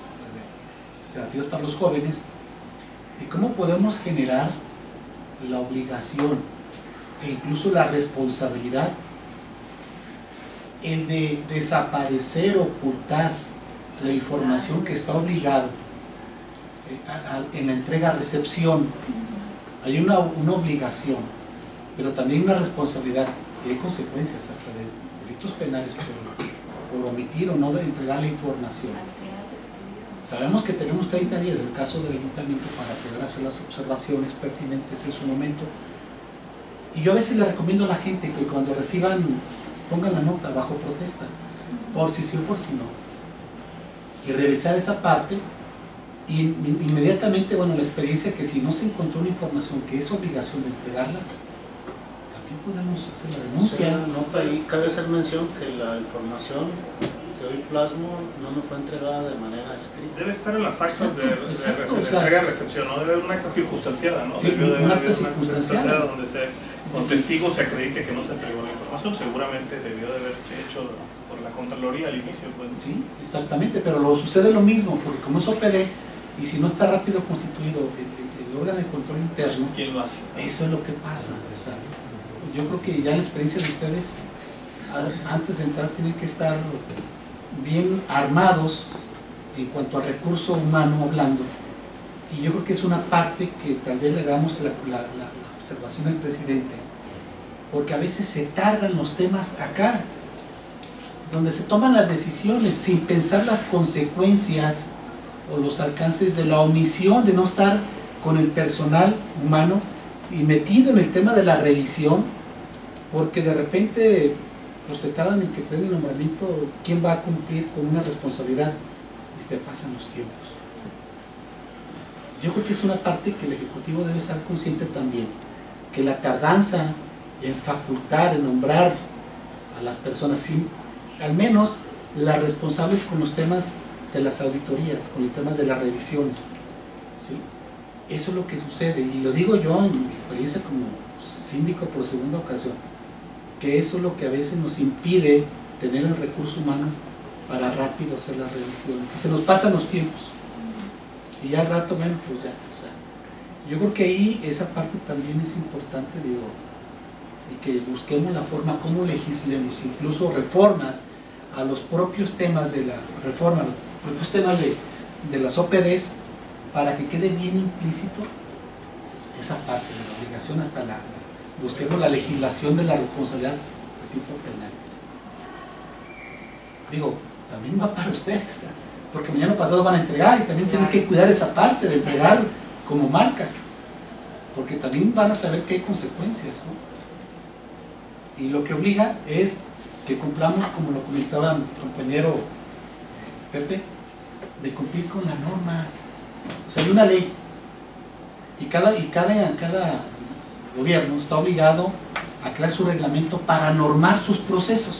Speaker 5: de Alternativas para los Jóvenes, y cómo podemos generar la obligación e incluso la responsabilidad, el de desaparecer, ocultar la información que está obligado en la entrega-recepción. Hay una, una obligación, pero también una responsabilidad y hay consecuencias hasta de delitos penales por, por omitir o no de entregar la información. Sabemos que tenemos treinta días en el caso del ayuntamiento para poder hacer las observaciones pertinentes en su momento. Y yo a veces le recomiendo a la gente que cuando reciban, pongan la nota bajo protesta, por si sí o por si no. Y revisar esa parte, y inmediatamente, bueno, la experiencia que si no se encontró una información que es obligación de entregarla, también podemos hacer la denuncia.
Speaker 6: Sí, nota ahí, cabe hacer mención que la información que hoy plasmo no me fue entregada de manera escrita.
Speaker 1: Debe estar en las actas
Speaker 5: Exacto,
Speaker 1: de, de,
Speaker 5: exacto,
Speaker 1: de, de
Speaker 5: o sea,
Speaker 1: entrega-recepción, ¿no? Debe haber una acta circunstanciada, ¿no?
Speaker 5: Sí,
Speaker 1: Debió de
Speaker 5: una
Speaker 1: haber
Speaker 5: acta
Speaker 1: una
Speaker 5: circunstanciada
Speaker 1: donde se, con testigos se acredite que no se entregó la información. Seguramente debió de haberse hecho por la Contraloría al inicio, pues.
Speaker 5: Sí, exactamente, pero lo sucede lo mismo, porque como es O P D, y si no está rápido constituido el, el, el órgano de control interno,
Speaker 1: ¿quién lo hace?
Speaker 5: Eso es lo que pasa. O sea, yo creo que ya la experiencia de ustedes, a, antes de entrar, tienen que estar bien armados en cuanto al recurso humano hablando, y yo creo que es una parte que tal vez le damos la, la, la observación al presidente, porque a veces se tardan los temas acá, donde se toman las decisiones sin pensar las consecuencias o los alcances de la omisión de no estar con el personal humano y metido en el tema de la revisión, porque de repente pues, se tardan en que te den el nombramiento, quién va a cumplir con una responsabilidad, y se pasan los tiempos. Yo creo que es una parte que el Ejecutivo debe estar consciente también, que la tardanza en facultar, en nombrar a las personas, sin, al menos las responsables con los temas de las auditorías, con los temas de las revisiones, ¿sí? Eso es lo que sucede, y lo digo yo en mi experiencia como síndico por segunda ocasión, que eso es lo que a veces nos impide tener el recurso humano para rápido hacer las revisiones, y se nos pasan los tiempos, y ya al rato, bueno, pues ya, o sea, yo creo que ahí esa parte también es importante, digo, y que busquemos la forma como legislemos, incluso reformas a los propios temas de la reforma, a los propios temas de, de las O P Ds, para que quede bien implícito esa parte de la obligación hasta la, la busquemos la legislación de la responsabilidad de tipo penal. Digo, también va para ustedes, porque mañana pasado van a entregar y también tienen que cuidar esa parte de entregar como marca, porque también van a saber que hay consecuencias, ¿no? Y lo que obliga es que cumplamos, como lo comentaba mi compañero Pepe, de cumplir con la norma. O sea, hay una ley y cada, y cada, cada gobierno está obligado a crear su reglamento para normar sus procesos,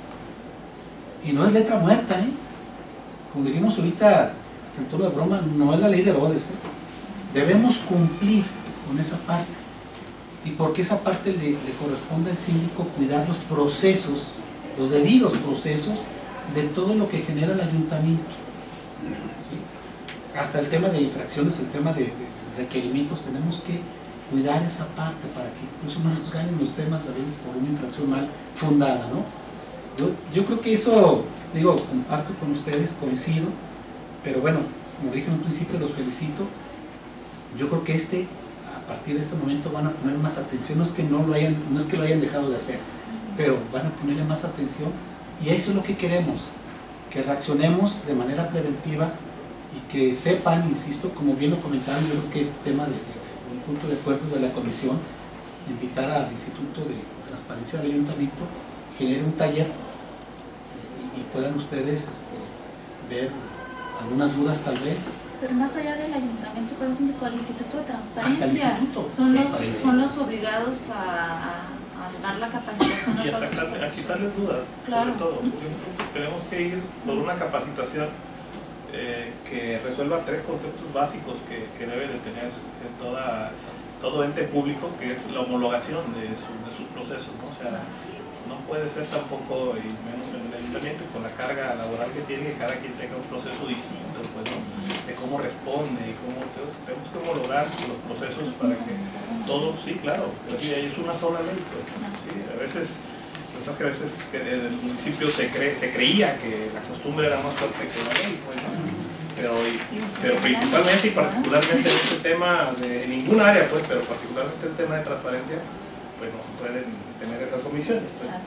Speaker 5: y no es letra muerta, ¿eh? Como dijimos ahorita, hasta en tono de broma, no es la ley de Herodes, ¿eh? Debemos cumplir con esa parte, y porque esa parte le, le corresponde al síndico cuidar los procesos, los debidos procesos de todo lo que genera el ayuntamiento, ¿sí? Hasta el tema de infracciones, el tema de, de requerimientos, tenemos que cuidar esa parte para que incluso no nos ganen los temas a veces por una infracción mal fundada, ¿no? Yo, yo creo que eso, digo, comparto con ustedes, coincido, pero bueno, como dije en un principio, los felicito. Yo creo que este, a partir de este momento van a poner más atención, no es que no lo hayan, no es que lo hayan dejado de hacer, pero van a ponerle más atención, y eso es lo que queremos, que reaccionemos de manera preventiva y que sepan, insisto, como bien lo comentaron, yo creo que es tema de, de, de un punto de acuerdo de la comisión, de invitar al Instituto de Transparencia del Ayuntamiento, genere un taller y, y puedan ustedes este, ver algunas dudas tal vez.
Speaker 3: Pero más allá del ayuntamiento, pero es un al Instituto de Transparencia,
Speaker 5: Hasta el instituto.
Speaker 3: son,
Speaker 5: Sí,
Speaker 3: los,
Speaker 5: parece.
Speaker 3: son los obligados a, a, a dar la capacitación
Speaker 1: Y
Speaker 3: a
Speaker 1: a,
Speaker 3: todos
Speaker 1: sacar,
Speaker 3: los
Speaker 1: a quitarles dudas,
Speaker 3: Claro.
Speaker 1: sobre todo. Tenemos que ir por una capacitación eh, que resuelva tres conceptos básicos que, que debe de tener toda, todo ente público, que es la homologación de su, de su proceso, ¿no? O sea, no puede ser tampoco, y menos en el ayuntamiento, con la carga laboral que tiene, que cada quien tenga un proceso distinto, pues, ¿no? De cómo responde y cómo tenemos que homologar los procesos para que todo, sí, claro, pues, sí, es una sola ley, pues, sí, a veces, pues, que a veces que en el municipio se, cree, se creía que la costumbre era más fuerte que la ley, pues, ¿no? Pero, y, pero principalmente y particularmente en este tema, de, en ningún área, pues, pero particularmente el tema de transparencia, pues no se pueden tener esas omisiones, pues.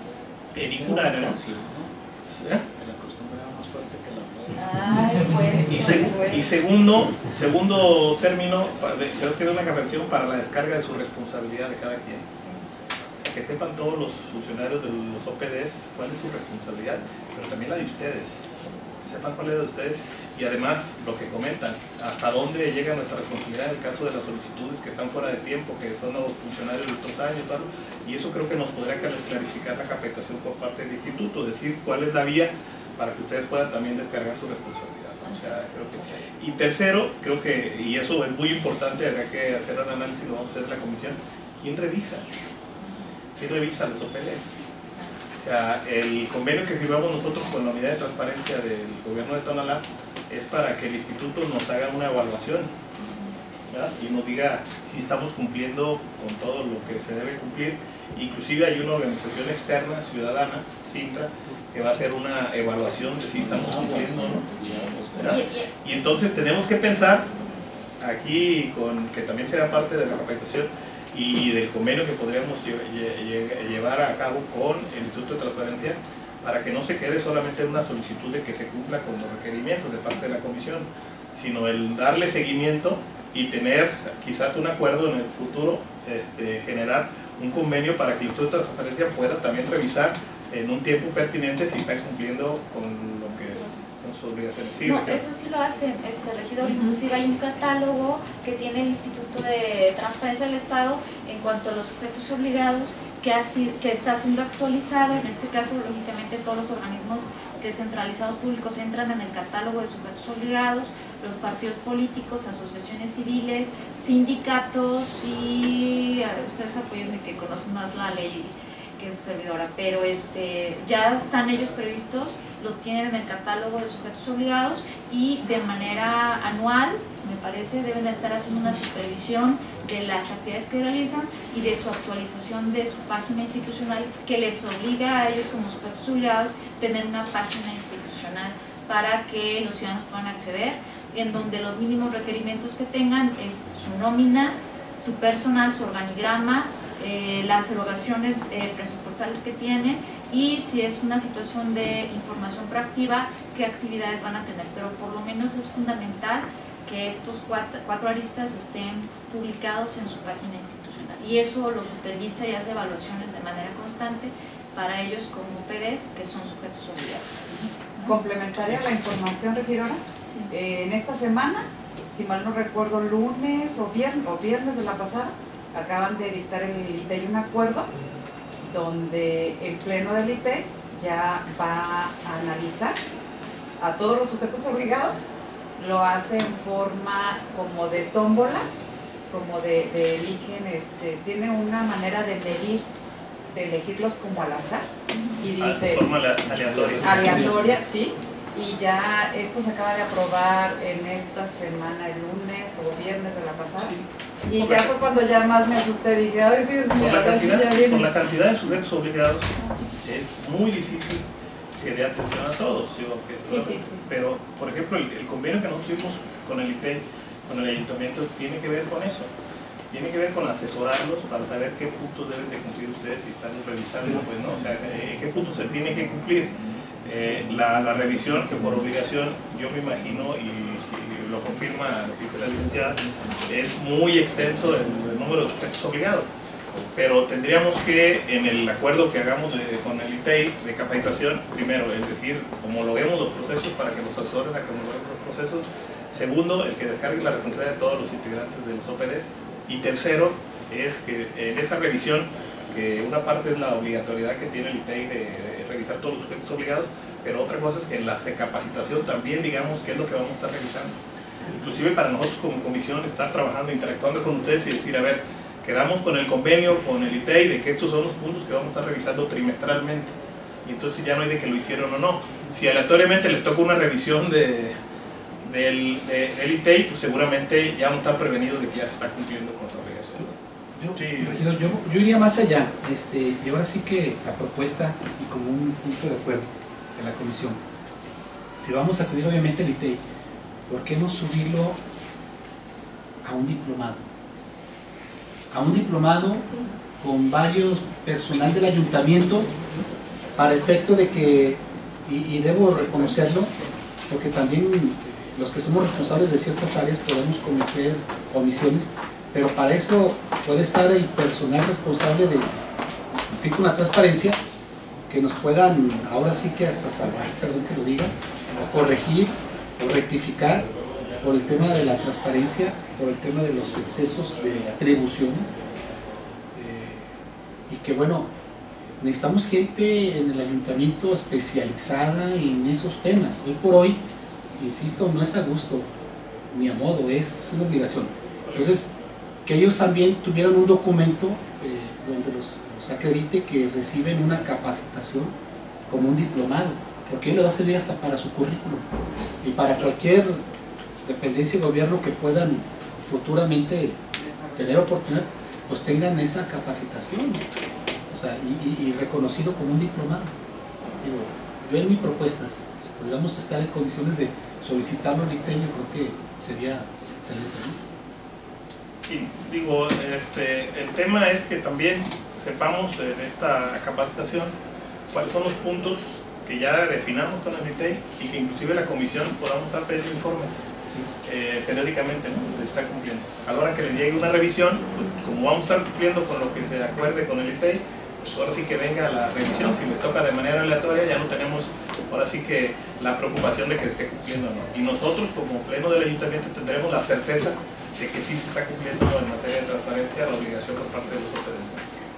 Speaker 1: En ninguna área, ¿no? ¿Eh?
Speaker 6: La costumbre era más fuerte que la muerte.
Speaker 3: Ay, bueno,
Speaker 1: Y, se-
Speaker 3: bueno, bueno.
Speaker 1: y segundo, segundo término, pa- de- creo que es una canción para la descarga de su responsabilidad de cada quien.
Speaker 3: Sí.
Speaker 1: Que sepan todos los funcionarios de los O P Ds cuál es su responsabilidad, pero también la de ustedes. Que sepan cuál es la de ustedes y además lo que comentan, hasta dónde llega nuestra responsabilidad en el caso de las solicitudes que están fuera de tiempo, que son los funcionarios de otros años, ¿vale? Y eso creo que nos podría clarificar la capacitación por parte del instituto, decir cuál es la vía para que ustedes puedan también descargar su responsabilidad, ¿no? O sea, creo que... Y tercero, creo que, y eso es muy importante, habrá que hacer un análisis, lo vamos a hacer en la comisión, ¿quién revisa? ¿Quién revisa los O P Ds? O sea, el convenio que firmamos nosotros con la unidad de transparencia del gobierno de Tonalá es para que el instituto nos haga una evaluación, ¿verdad? Y nos diga si estamos cumpliendo con todo lo que se debe cumplir. Inclusive hay una organización externa, ciudadana, Sintra, que va a hacer una evaluación de si estamos cumpliendo o no, ¿verdad? Y entonces tenemos que pensar aquí, con que también será parte de la capacitación y del convenio que podríamos lle lle llevar a cabo con el Instituto de Transparencia, para que no se quede solamente en una solicitud de que se cumpla con los requerimientos de parte de la comisión, sino el darle seguimiento y tener quizás un acuerdo en el futuro, este, generar un convenio para que el Instituto de Transparencia pueda también revisar en un tiempo pertinente si están cumpliendo con lo que es con sus obligaciones. Sí,
Speaker 3: No,
Speaker 1: Ricardo.
Speaker 3: eso sí lo hacen, este regidor. Inclusive hay un catálogo que tiene el Instituto de Transparencia del Estado en cuanto a los sujetos obligados que, ha sido, que está siendo actualizado. En este caso, lógicamente, todos los organismos descentralizados públicos entran en el catálogo de sujetos obligados, los partidos políticos, asociaciones civiles, sindicatos y a ver, ustedes apóyenme que conocen más la ley que es su servidora, pero este, ya están ellos previstos, los tienen en el catálogo de sujetos obligados y de manera anual, me parece, deben estar haciendo una supervisión de las actividades que realizan y de su actualización de su página institucional, que les obliga a ellos como sujetos obligados tener una página institucional para que los ciudadanos puedan acceder, en donde los mínimos requerimientos que tengan es su nómina, su personal, su organigrama, Eh, las erogaciones eh, presupuestales que tienen y si es una situación de información proactiva, qué actividades van a tener, pero por lo menos es fundamental que estos cuatro, cuatro aristas estén publicados en su página institucional y eso lo supervisa y hace evaluaciones de manera constante para ellos como P Ds que son sujetos obligados.
Speaker 4: Complementaria a la información, regidora,
Speaker 3: Sí.
Speaker 4: eh, en esta semana, si mal no recuerdo, lunes o viernes, o viernes de la pasada, acaban de dictar el I T E I un acuerdo donde el pleno del I T E I ya va a analizar a todos los sujetos obligados, lo hace en forma como de tómbola, como de, de eligen, este, tiene una manera de medir, de elegirlos como al azar y dice...
Speaker 1: De forma aleatoria.
Speaker 4: Aleatoria, sí. Y ya esto se acaba de aprobar en esta semana, el lunes o viernes de la pasada.
Speaker 1: Sí, sí,
Speaker 4: y
Speaker 1: por
Speaker 4: ya
Speaker 1: la-
Speaker 4: fue cuando ya más me asusté, dije, ay Dios mío,
Speaker 1: Por la,
Speaker 4: ahora sí ya
Speaker 1: cantidad,
Speaker 4: viene.
Speaker 1: por la cantidad de sujetos obligados es muy difícil que dé atención a todos, ¿sí? Que
Speaker 4: Sí, sí, sí.
Speaker 1: Pero, por ejemplo, el, el convenio que nosotros tuvimos con el I T E I, con el ayuntamiento, tiene que ver con eso. Tiene que ver con asesorarlos para saber qué puntos deben de cumplir ustedes si están revisando, pues, ¿no? O sea, eh, qué puntos se tiene que cumplir. Eh, la, la revisión que por obligación, yo me imagino, y, y lo confirma lo que dice la licenciada, es muy extenso el, el número de sujetos obligados. Pero tendríamos que, en el acuerdo que hagamos de, con el I T E I de capacitación, primero, es decir, homologuemos los procesos para que los asesoren a que homologuemos los procesos. Segundo, el que descargue la responsabilidad de todos los integrantes de los O P Ds. Y tercero, es que en esa revisión, que una parte es la obligatoriedad que tiene el I T E I de, de revisar todos los sujetos obligados, pero otra cosa es que en la capacitación también digamos qué es lo que vamos a estar revisando. Inclusive para nosotros como comisión estar trabajando, interactuando con ustedes y decir, a ver, quedamos con el convenio, con el I T E I, de que estos son los puntos que vamos a estar revisando trimestralmente. Y entonces ya no hay de que lo hicieron o no. Si aleatoriamente les toca una revisión de, del, de, del I T E I, pues seguramente ya vamos a estar prevenidos de que ya se está cumpliendo con la obligación.
Speaker 5: Yo,
Speaker 1: Sí.
Speaker 5: regidor, yo, yo iría más allá, este, y ahora sí que la propuesta y como un punto de acuerdo de la comisión, si vamos a acudir obviamente al I T E I, ¿por qué no subirlo a un diplomado? A un diplomado
Speaker 3: Sí.
Speaker 5: con varios personal del ayuntamiento para efecto de que, y, y debo reconocerlo, porque también los que somos responsables de ciertas áreas podemos cometer omisiones, pero para eso puede estar el personal responsable de cumplir con la transparencia, que nos puedan, ahora sí que hasta salvar, perdón que lo diga, o corregir, o rectificar por el tema de la transparencia, por el tema de los excesos de atribuciones, eh, y que bueno, necesitamos gente en el ayuntamiento especializada en esos temas. Hoy por hoy, insisto, no es a gusto ni a modo, es una obligación. Entonces, que ellos también tuvieran un documento eh, donde los, los acredite que reciben una capacitación como un diplomado, porque le va a servir hasta para su currículum y para cualquier dependencia de gobierno que puedan futuramente tener oportunidad, pues tengan esa capacitación, o sea, y, y, y reconocido como un diplomado. Digo, yo en mi propuesta, si pudiéramos estar en condiciones de solicitarlo al I T E, yo creo que sería excelente, ¿no?
Speaker 1: Sí, digo, este, el tema es que también sepamos en esta capacitación cuáles son los puntos que ya definamos con el I T E y que inclusive la comisión podamos estar pidiendo informes sí. eh, periódicamente, ¿no? Se está cumpliendo. A la hora que les llegue una revisión, pues, como vamos a estar cumpliendo con lo que se acuerde con el I T E, pues ahora sí que venga la revisión. Si les toca de manera aleatoria, ya no tenemos ahora sí que la preocupación de que se esté cumpliendo o no. Y nosotros como pleno del ayuntamiento tendremos la certeza de que sí se está cumpliendo en materia de transparencia la obligación por parte de los O P D.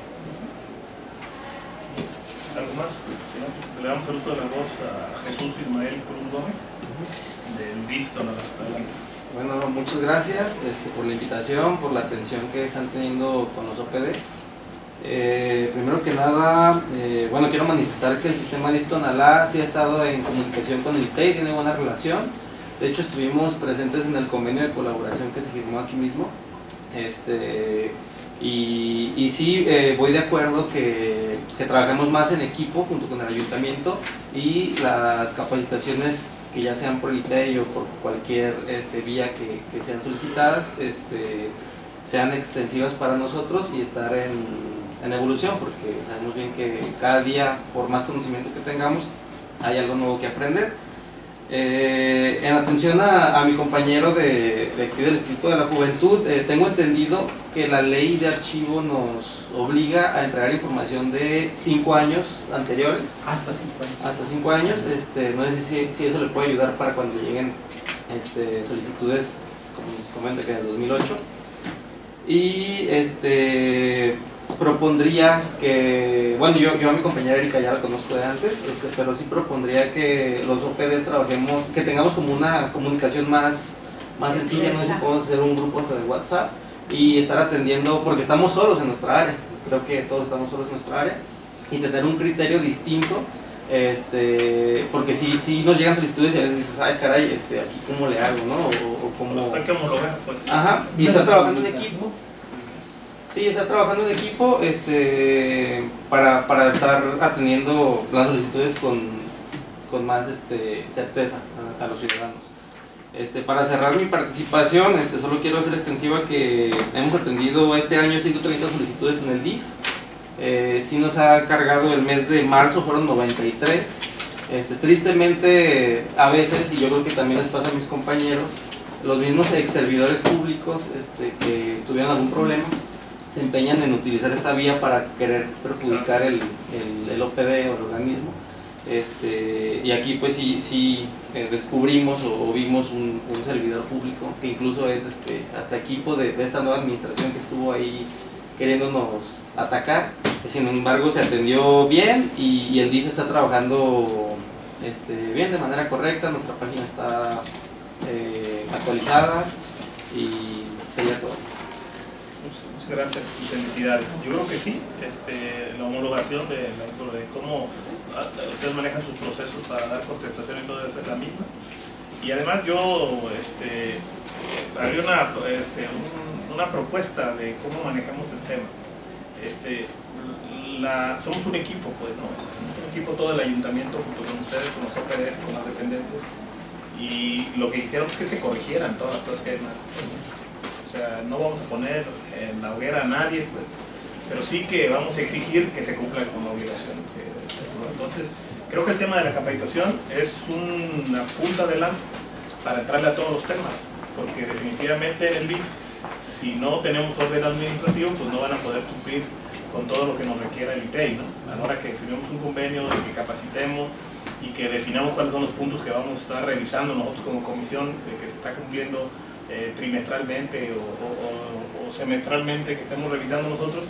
Speaker 1: ¿Algo más? Si no, le damos el uso de la voz a Jesús Ismael Cruz Gómez, del D I F. Adelante.
Speaker 8: Bueno, muchas gracias este, por la invitación, por la atención que están teniendo con los O P D. Eh, primero que nada, eh, bueno, quiero manifestar que el sistema D I F Tonalá sí ha estado en comunicación con el I T E y tiene buena relación. De hecho, estuvimos presentes en el convenio de colaboración que se firmó aquí mismo. Este, y, y sí, eh, voy de acuerdo que, que trabajemos más en equipo junto con el ayuntamiento y las capacitaciones que ya sean por el I T E o por cualquier este, vía que, que sean solicitadas, este, sean extensivas para nosotros y estar en, en evolución, porque sabemos bien que cada día, por más conocimiento que tengamos, hay algo nuevo que aprender. Eh, en atención a, a mi compañero de, de aquí del Instituto de la Juventud, eh, tengo entendido que la ley de archivo nos obliga a entregar información de cinco años anteriores.
Speaker 5: Hasta cinco años.
Speaker 8: Hasta cinco años. Este, no sé si, si eso le puede ayudar para cuando le lleguen este, solicitudes, como nos comenta, que en el dos mil ocho. Y este propondría que, bueno, yo, yo a mi compañera Erika ya la conozco de antes, este, pero sí propondría que los O P Ds trabajemos, que tengamos como una comunicación más, más sencilla, no sé si podemos hacer un grupo hasta de WhatsApp y estar atendiendo, porque estamos solos en nuestra área, creo que todos estamos solos en nuestra área, y tener un criterio distinto, este, porque si, si nos llegan solicitudes y a veces dices, ay caray, este, aquí cómo le hago, ¿no? O, o cómo...
Speaker 1: Hay que homologar, pues.
Speaker 8: Ajá, y estar trabajando en equipo. Sí, está trabajando en equipo este, para, para estar atendiendo las solicitudes con, con más este, certeza a, a los ciudadanos. Este, para cerrar mi participación, este, solo quiero hacer extensiva que hemos atendido este año ciento treinta solicitudes en el D I F. Eh, sí nos ha cargado el mes de marzo, fueron noventa y tres. Este, tristemente, a veces, y yo creo que también les pasa a mis compañeros, los mismos ex servidores públicos este, que tuvieron algún problema, se empeñan en utilizar esta vía para querer perjudicar el, el, el O P D o el organismo. Este, y aquí pues sí, sí eh, descubrimos o, o vimos un, un servidor público que incluso es este, hasta equipo de, de esta nueva administración que estuvo ahí queriéndonos atacar. Sin embargo se atendió bien y, y el D I F está trabajando este, bien, de manera correcta, nuestra página está eh, actualizada y sería todo.
Speaker 1: Muchas gracias y felicidades. Yo creo que sí, este, la homologación de, de cómo ustedes manejan sus procesos para dar contestación y todo debe ser la misma. Y además yo este, había una, este, un, una propuesta de cómo manejamos el tema. Este, la, somos un equipo, pues, ¿no? Somos un equipo todo el ayuntamiento junto con ustedes, con los O P Ds, con las dependencias. Y lo que hicieron es que se corrigieran todas las cosas que hay mal. O sea, no vamos a poner en la hoguera a nadie, pues, pero sí que vamos a exigir que se cumpla con la obligación. Entonces, creo que el tema de la capacitación es una punta de lanza para entrarle a todos los temas, porque definitivamente en el D I F, si no tenemos orden administrativo, pues no van a poder cumplir con todo lo que nos requiera el I T E I, ¿no? A la hora que firmemos un convenio, de que capacitemos y que definamos cuáles son los puntos que vamos a estar revisando nosotros como comisión, de que se está cumpliendo eh, trimestralmente o, o, o, o semestralmente, que estemos revisando nosotros.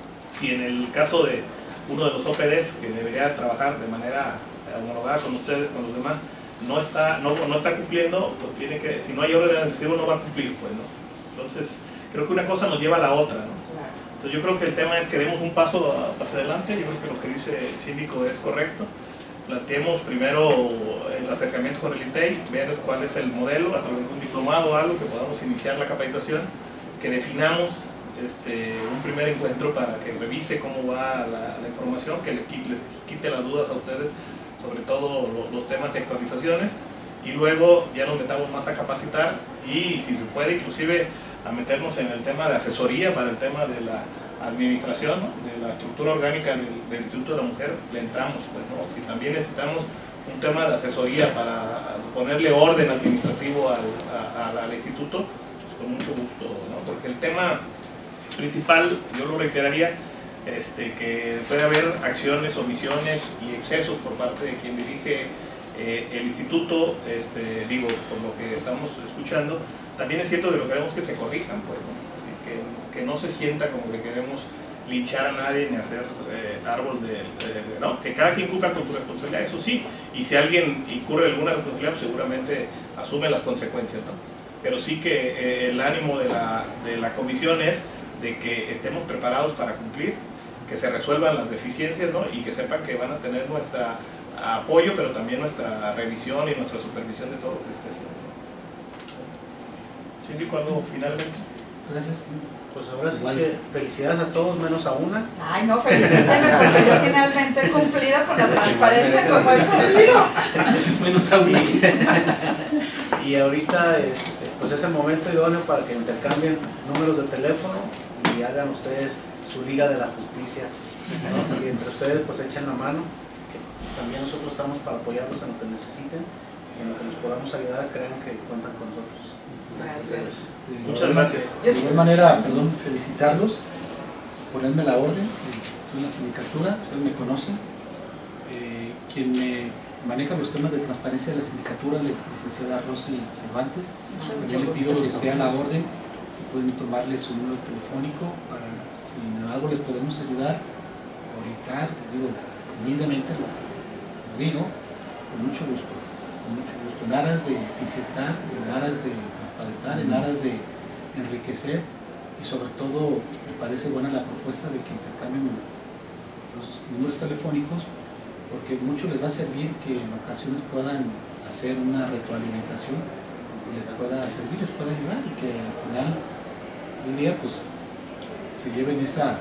Speaker 1: Si en el caso de uno de los O P Ds que debería trabajar de manera homologada con ustedes, con los demás, no está, no, no está cumpliendo, pues tiene que, si no hay orden administrativo no va a cumplir, pues, ¿no? Entonces, creo que una cosa nos lleva a la otra, ¿no? Entonces yo creo que el tema es que demos un paso hacia adelante. Yo creo que lo que dice el síndico es correcto. Planteemos primero el acercamiento con el I T E I, ver cuál es el modelo a través de un diplomado o algo, que podamos iniciar la capacitación, que definamos este, un primer encuentro para que revise cómo va la, la información, que les quite, les quite las dudas a ustedes sobre todo los, los temas de actualizaciones, y luego ya nos metamos más a capacitar y si se puede inclusive a meternos en el tema de asesoría para el tema de la administración, ¿no? De la estructura orgánica del, del Instituto de la Mujer, le entramos, pues, ¿no? Si también necesitamos un tema de asesoría para ponerle orden administrativo al, a, a, al instituto, pues con mucho gusto, ¿no? Porque el tema principal, yo lo reiteraría, este, que puede haber acciones, omisiones y excesos por parte de quien dirige eh, el instituto, este, digo, por lo que estamos escuchando. También es cierto que lo queremos que se corrijan, pues, ¿no? Así que, que no se sienta como que queremos linchar a nadie ni hacer eh, árbol de, de, de, no, que cada quien cumpla con su responsabilidad, eso sí, y si alguien incurre alguna responsabilidad, pues seguramente asume las consecuencias, ¿no? Pero sí que eh, el ánimo de la, de la comisión es de que estemos preparados para cumplir, que se resuelvan las deficiencias, ¿no? Y que sepan que van a tener nuestro apoyo, pero también nuestra revisión y nuestra supervisión de todo lo que esté haciendo. Síndico, ¿algo finalmente?
Speaker 5: Gracias.
Speaker 6: Pues ahora sí que felicidades a todos menos a una.
Speaker 4: Ay, no, felicítame porque yo finalmente he cumplido con la transparencia como he cumplido.
Speaker 5: Menos a una.
Speaker 6: Y, y ahorita este, pues es el momento idóneo para que intercambien números de teléfono y hagan ustedes su Liga de la Justicia, ¿no? Y entre ustedes pues echen la mano, que también nosotros estamos para apoyarlos en lo que necesiten y en lo que nos podamos ayudar, crean que cuentan con nosotros.
Speaker 4: Gracias.
Speaker 1: Muchas gracias.
Speaker 2: De igual manera, perdón, felicitarlos, ponerme la orden, estoy en la sindicatura, ustedes me conocen, eh, quien me maneja los temas de transparencia de la sindicatura, la licenciada Rosy Cervantes, también le pido que esté a la orden, si pueden tomarle su número telefónico para si en algo les podemos ayudar, orientar, digo, humildemente lo, lo digo, con mucho gusto, con mucho gusto, en aras de eficientar, en aras de transparentar, en aras de enriquecer, y sobre todo me parece buena la propuesta de que intercambien los números telefónicos, porque mucho les va a servir que en ocasiones puedan hacer una retroalimentación y les pueda servir, les pueda ayudar, y que al final del día pues se lleven ese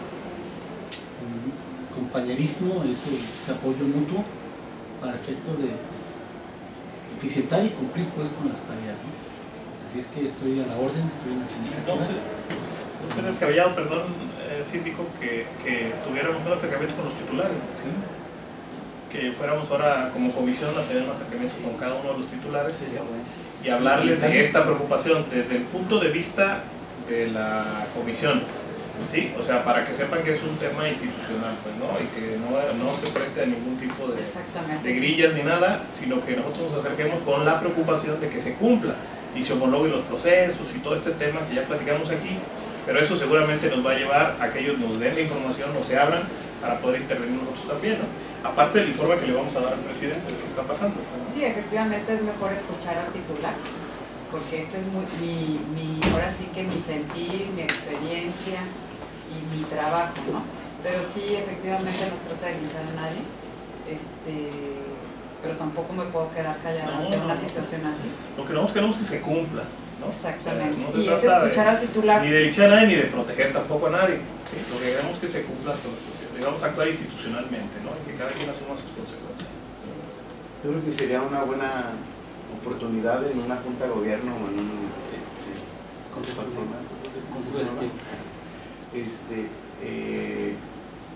Speaker 2: compañerismo, ese, ese apoyo mutuo para efectos de eficientar y cumplir pues con las tareas, ¿no? Así es que estoy a la orden, estoy en la sindicatura.
Speaker 1: Entonces, entonces descabellado, perdón, eh, síndico, que, que tuviéramos un acercamiento con los titulares,
Speaker 2: ¿Sí?
Speaker 1: que fuéramos ahora como comisión a tener un acercamiento con cada uno de los titulares y, y hablarles de esta preocupación desde el punto de vista de la comisión, ¿sí? O sea, para que sepan que es un tema institucional, pues, ¿no? Y que no, no se preste a ningún tipo de, de grillas ni nada, sino que nosotros nos acerquemos con la preocupación de que se cumpla y se homologuen los procesos y todo este tema que ya platicamos aquí, pero eso seguramente nos va a llevar a que ellos nos den la información o se abran para poder intervenir nosotros también, ¿no? Aparte del informe que le vamos a dar al presidente de lo que está pasando.
Speaker 4: Sí, efectivamente es mejor escuchar al titular, porque este es muy, mi, mi, ahora sí que mi sentir, mi experiencia y mi trabajo, ¿no? Pero sí, efectivamente no se trata de linchar a nadie, este, pero tampoco me puedo quedar callada
Speaker 1: No,
Speaker 4: ante
Speaker 1: no,
Speaker 4: una
Speaker 1: no.
Speaker 4: situación así.
Speaker 1: Lo que nosotros queremos es que se cumpla, ¿no?
Speaker 4: Exactamente.
Speaker 1: O sea, no se
Speaker 4: Y es
Speaker 1: trata
Speaker 4: escuchar
Speaker 1: de-
Speaker 4: al titular.
Speaker 1: Ni de linchar a nadie ni de proteger tampoco a nadie, ¿sí? Lo que queremos es que se cumpla con las posiciones. Vamos a actuar institucionalmente, ¿no? Y que cada quien asuma sus consecuencias.
Speaker 7: Yo creo que sería una buena oportunidad en una junta de gobierno o en un este, consejo de forma- este, eh,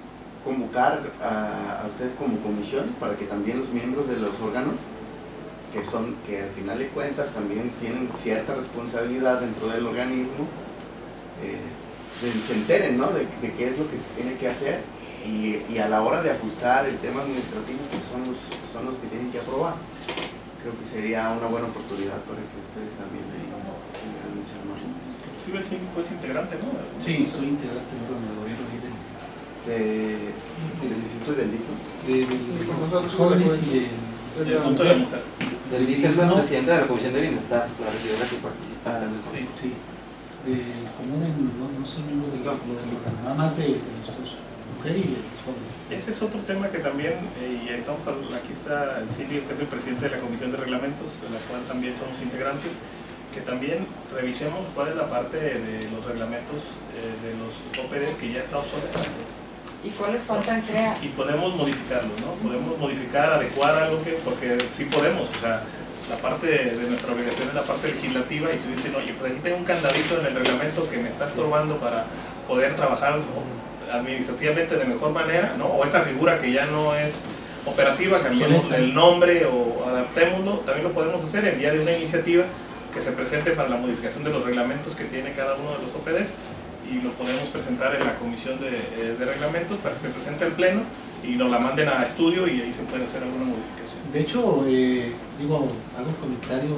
Speaker 7: convocar a, a ustedes como comisión para que también los miembros de los órganos, que son, que al final de cuentas también tienen cierta responsabilidad dentro del organismo, eh, se enteren, ¿no?, de, de qué es lo que se tiene que hacer, y, y a la hora de ajustar el tema administrativo, pues son los, son los que tienen que aprobar. Creo que sería una buena oportunidad para que ustedes también tengan muchas más.
Speaker 1: Inclusive el síndico es integrante, ¿no?
Speaker 5: Sí, soy integrante del órgano de gobierno aquí del instituto.
Speaker 7: De, del Instituto y del D I F, ¿no?
Speaker 5: De, de, de los jóvenes y de,
Speaker 1: Del punto de la mujer.
Speaker 9: Del D I F es la presidenta de la Comisión de Bienestar, la regidora que participa.
Speaker 5: Ah, sí, sí. De, como de, no, no soy miembro del órgano, nada más de, de nuestros mujeres y de los jóvenes.
Speaker 1: Ese es otro tema que también, eh, y estamos hablando, aquí está el síndico, que es el presidente de la Comisión de Reglamentos, de la cual también somos integrantes, que también revisemos cuál es la parte de los reglamentos eh, de los O P Ds que ya está obsoleta.
Speaker 4: ¿Y cuáles faltan crear?
Speaker 1: Y podemos modificarlos, ¿no? Podemos modificar, adecuar algo que, porque sí podemos, o sea, la parte de, de nuestra obligación es la parte legislativa, y si dicen, oye, pues aquí tengo un candadito en el reglamento que me está estorbando para poder trabajar administrativamente de mejor manera, ¿no? O esta figura que ya no es operativa, cambiamos el nombre o adaptémoslo, también lo podemos hacer en vía de una iniciativa que se presente para la modificación de los reglamentos que tiene cada uno de los O P Ds, y lo podemos presentar en la comisión de, de reglamentos para que se presente al pleno y nos la manden a estudio, y ahí se puede hacer alguna modificación.
Speaker 5: De hecho, eh, digo, hago un comentario,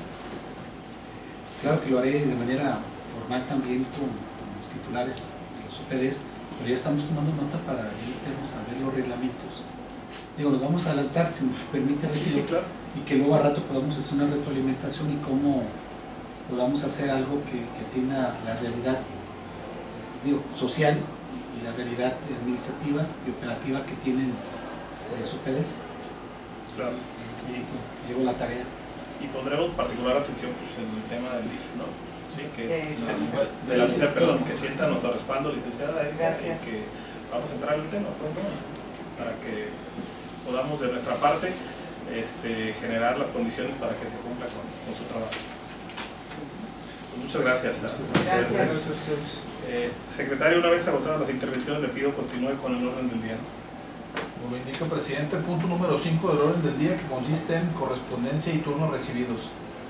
Speaker 5: claro que lo haré de manera formal también con, con los titulares de los O P Ds, pero ya estamos tomando nota para irnos a ver los reglamentos. Digo, nos vamos a adelantar, si nos permite,
Speaker 1: Sí, sí, claro.
Speaker 5: y que luego a rato podamos hacer una retroalimentación y cómo podamos hacer algo que, que tenga la realidad, digo, social y la realidad administrativa y operativa que tienen los O P Ds.
Speaker 1: Claro.
Speaker 5: Y, y llevo la tarea.
Speaker 1: Y pondremos particular atención, pues, en el tema del D I F, ¿no? Sí, que
Speaker 4: Eso.
Speaker 1: es- de la mujer, perdón, que sienta nuestro respaldo, licenciada Erika,
Speaker 4: Gracias.
Speaker 1: y que vamos a entrar en el tema, pues, ¿no? Para que podamos de nuestra parte este, generar las condiciones para que se cumpla con, con su trabajo. Pues muchas gracias.
Speaker 4: Gracias.
Speaker 2: Gracias a ustedes.
Speaker 1: Eh, secretario, una vez agotadas las intervenciones, le pido continúe con el orden del día.
Speaker 2: Como indica el presidente, punto número cinco del orden del día, que consiste en correspondencia y turnos recibidos.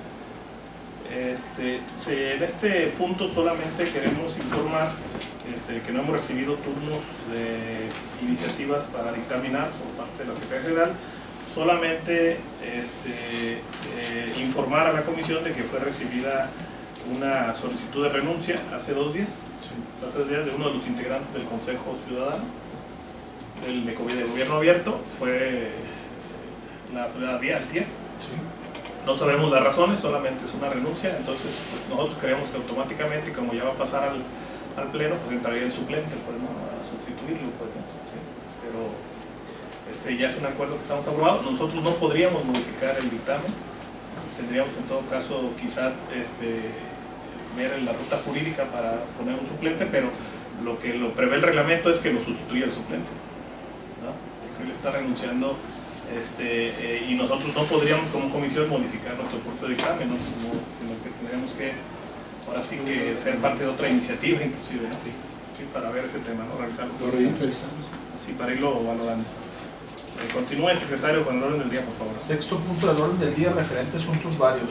Speaker 1: Este, se- en este punto solamente queremos informar este, que no hemos recibido turnos de iniciativas para dictaminar por parte de la Secretaría General, solamente este, eh, informar a la comisión de que fue recibida una solicitud de renuncia hace dos días, hace dos días de uno de los integrantes del Consejo Ciudadano, del de, de Gobierno Abierto, fue la Soledad Díaz, Antier.
Speaker 2: Sí.
Speaker 1: No sabemos las razones, solamente es una renuncia, entonces pues, nosotros creemos que automáticamente, como ya va a pasar al, al pleno, pues entraría el suplente, pues, ¿no? A sustituirlo, pues, ¿no? Sí. Pero este, ya es un acuerdo que estamos aprobados. Nosotros no podríamos modificar el dictamen, tendríamos en todo caso quizá este, ver la ruta jurídica para poner un suplente, pero lo que lo prevé el reglamento es que lo sustituya el suplente, ¿no? Porque él está renunciando. Este, eh, y nosotros no podríamos como comisión modificar nuestro propio dictamen, ¿no? Sino, sino que tendríamos que ahora sí que ser parte de otra iniciativa inclusive, ¿no? Sí, sí, para ver ese tema, ¿no? Revisarlo.
Speaker 5: Lo revisamos.
Speaker 1: Así para irlo valorando. Eh, continúe, secretario, con el orden del día, por favor.
Speaker 2: Sexto punto del orden del día, referente a asuntos varios.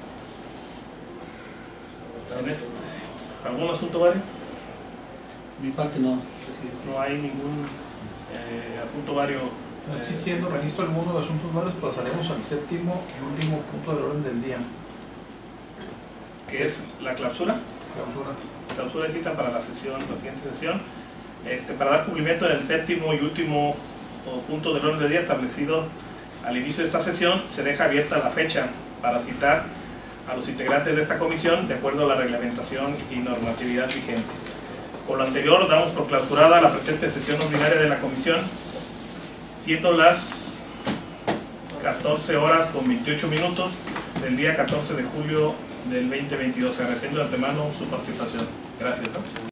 Speaker 1: ¿En este, ¿Algún asunto varios?
Speaker 5: Mi parte no, presidente.
Speaker 1: No hay ningún eh, asunto vario.
Speaker 2: No existiendo registro alguno de asuntos varios, pasaremos al séptimo y último punto del orden del día.
Speaker 1: Que es la clausura.
Speaker 2: Clausura.
Speaker 1: Clausura de cita para la sesión, la siguiente sesión. Este, para dar cumplimiento en el séptimo y último punto del orden del día establecido al inicio de esta sesión, se deja abierta la fecha para citar a los integrantes de esta comisión de acuerdo a la reglamentación y normatividad vigente. Con lo anterior, damos por clausurada la presente sesión ordinaria de la comisión, siendo las catorce horas con veintiocho minutos del día catorce de julio del veinte veintidós, agradeciendo de antemano su participación. Gracias, ¿no?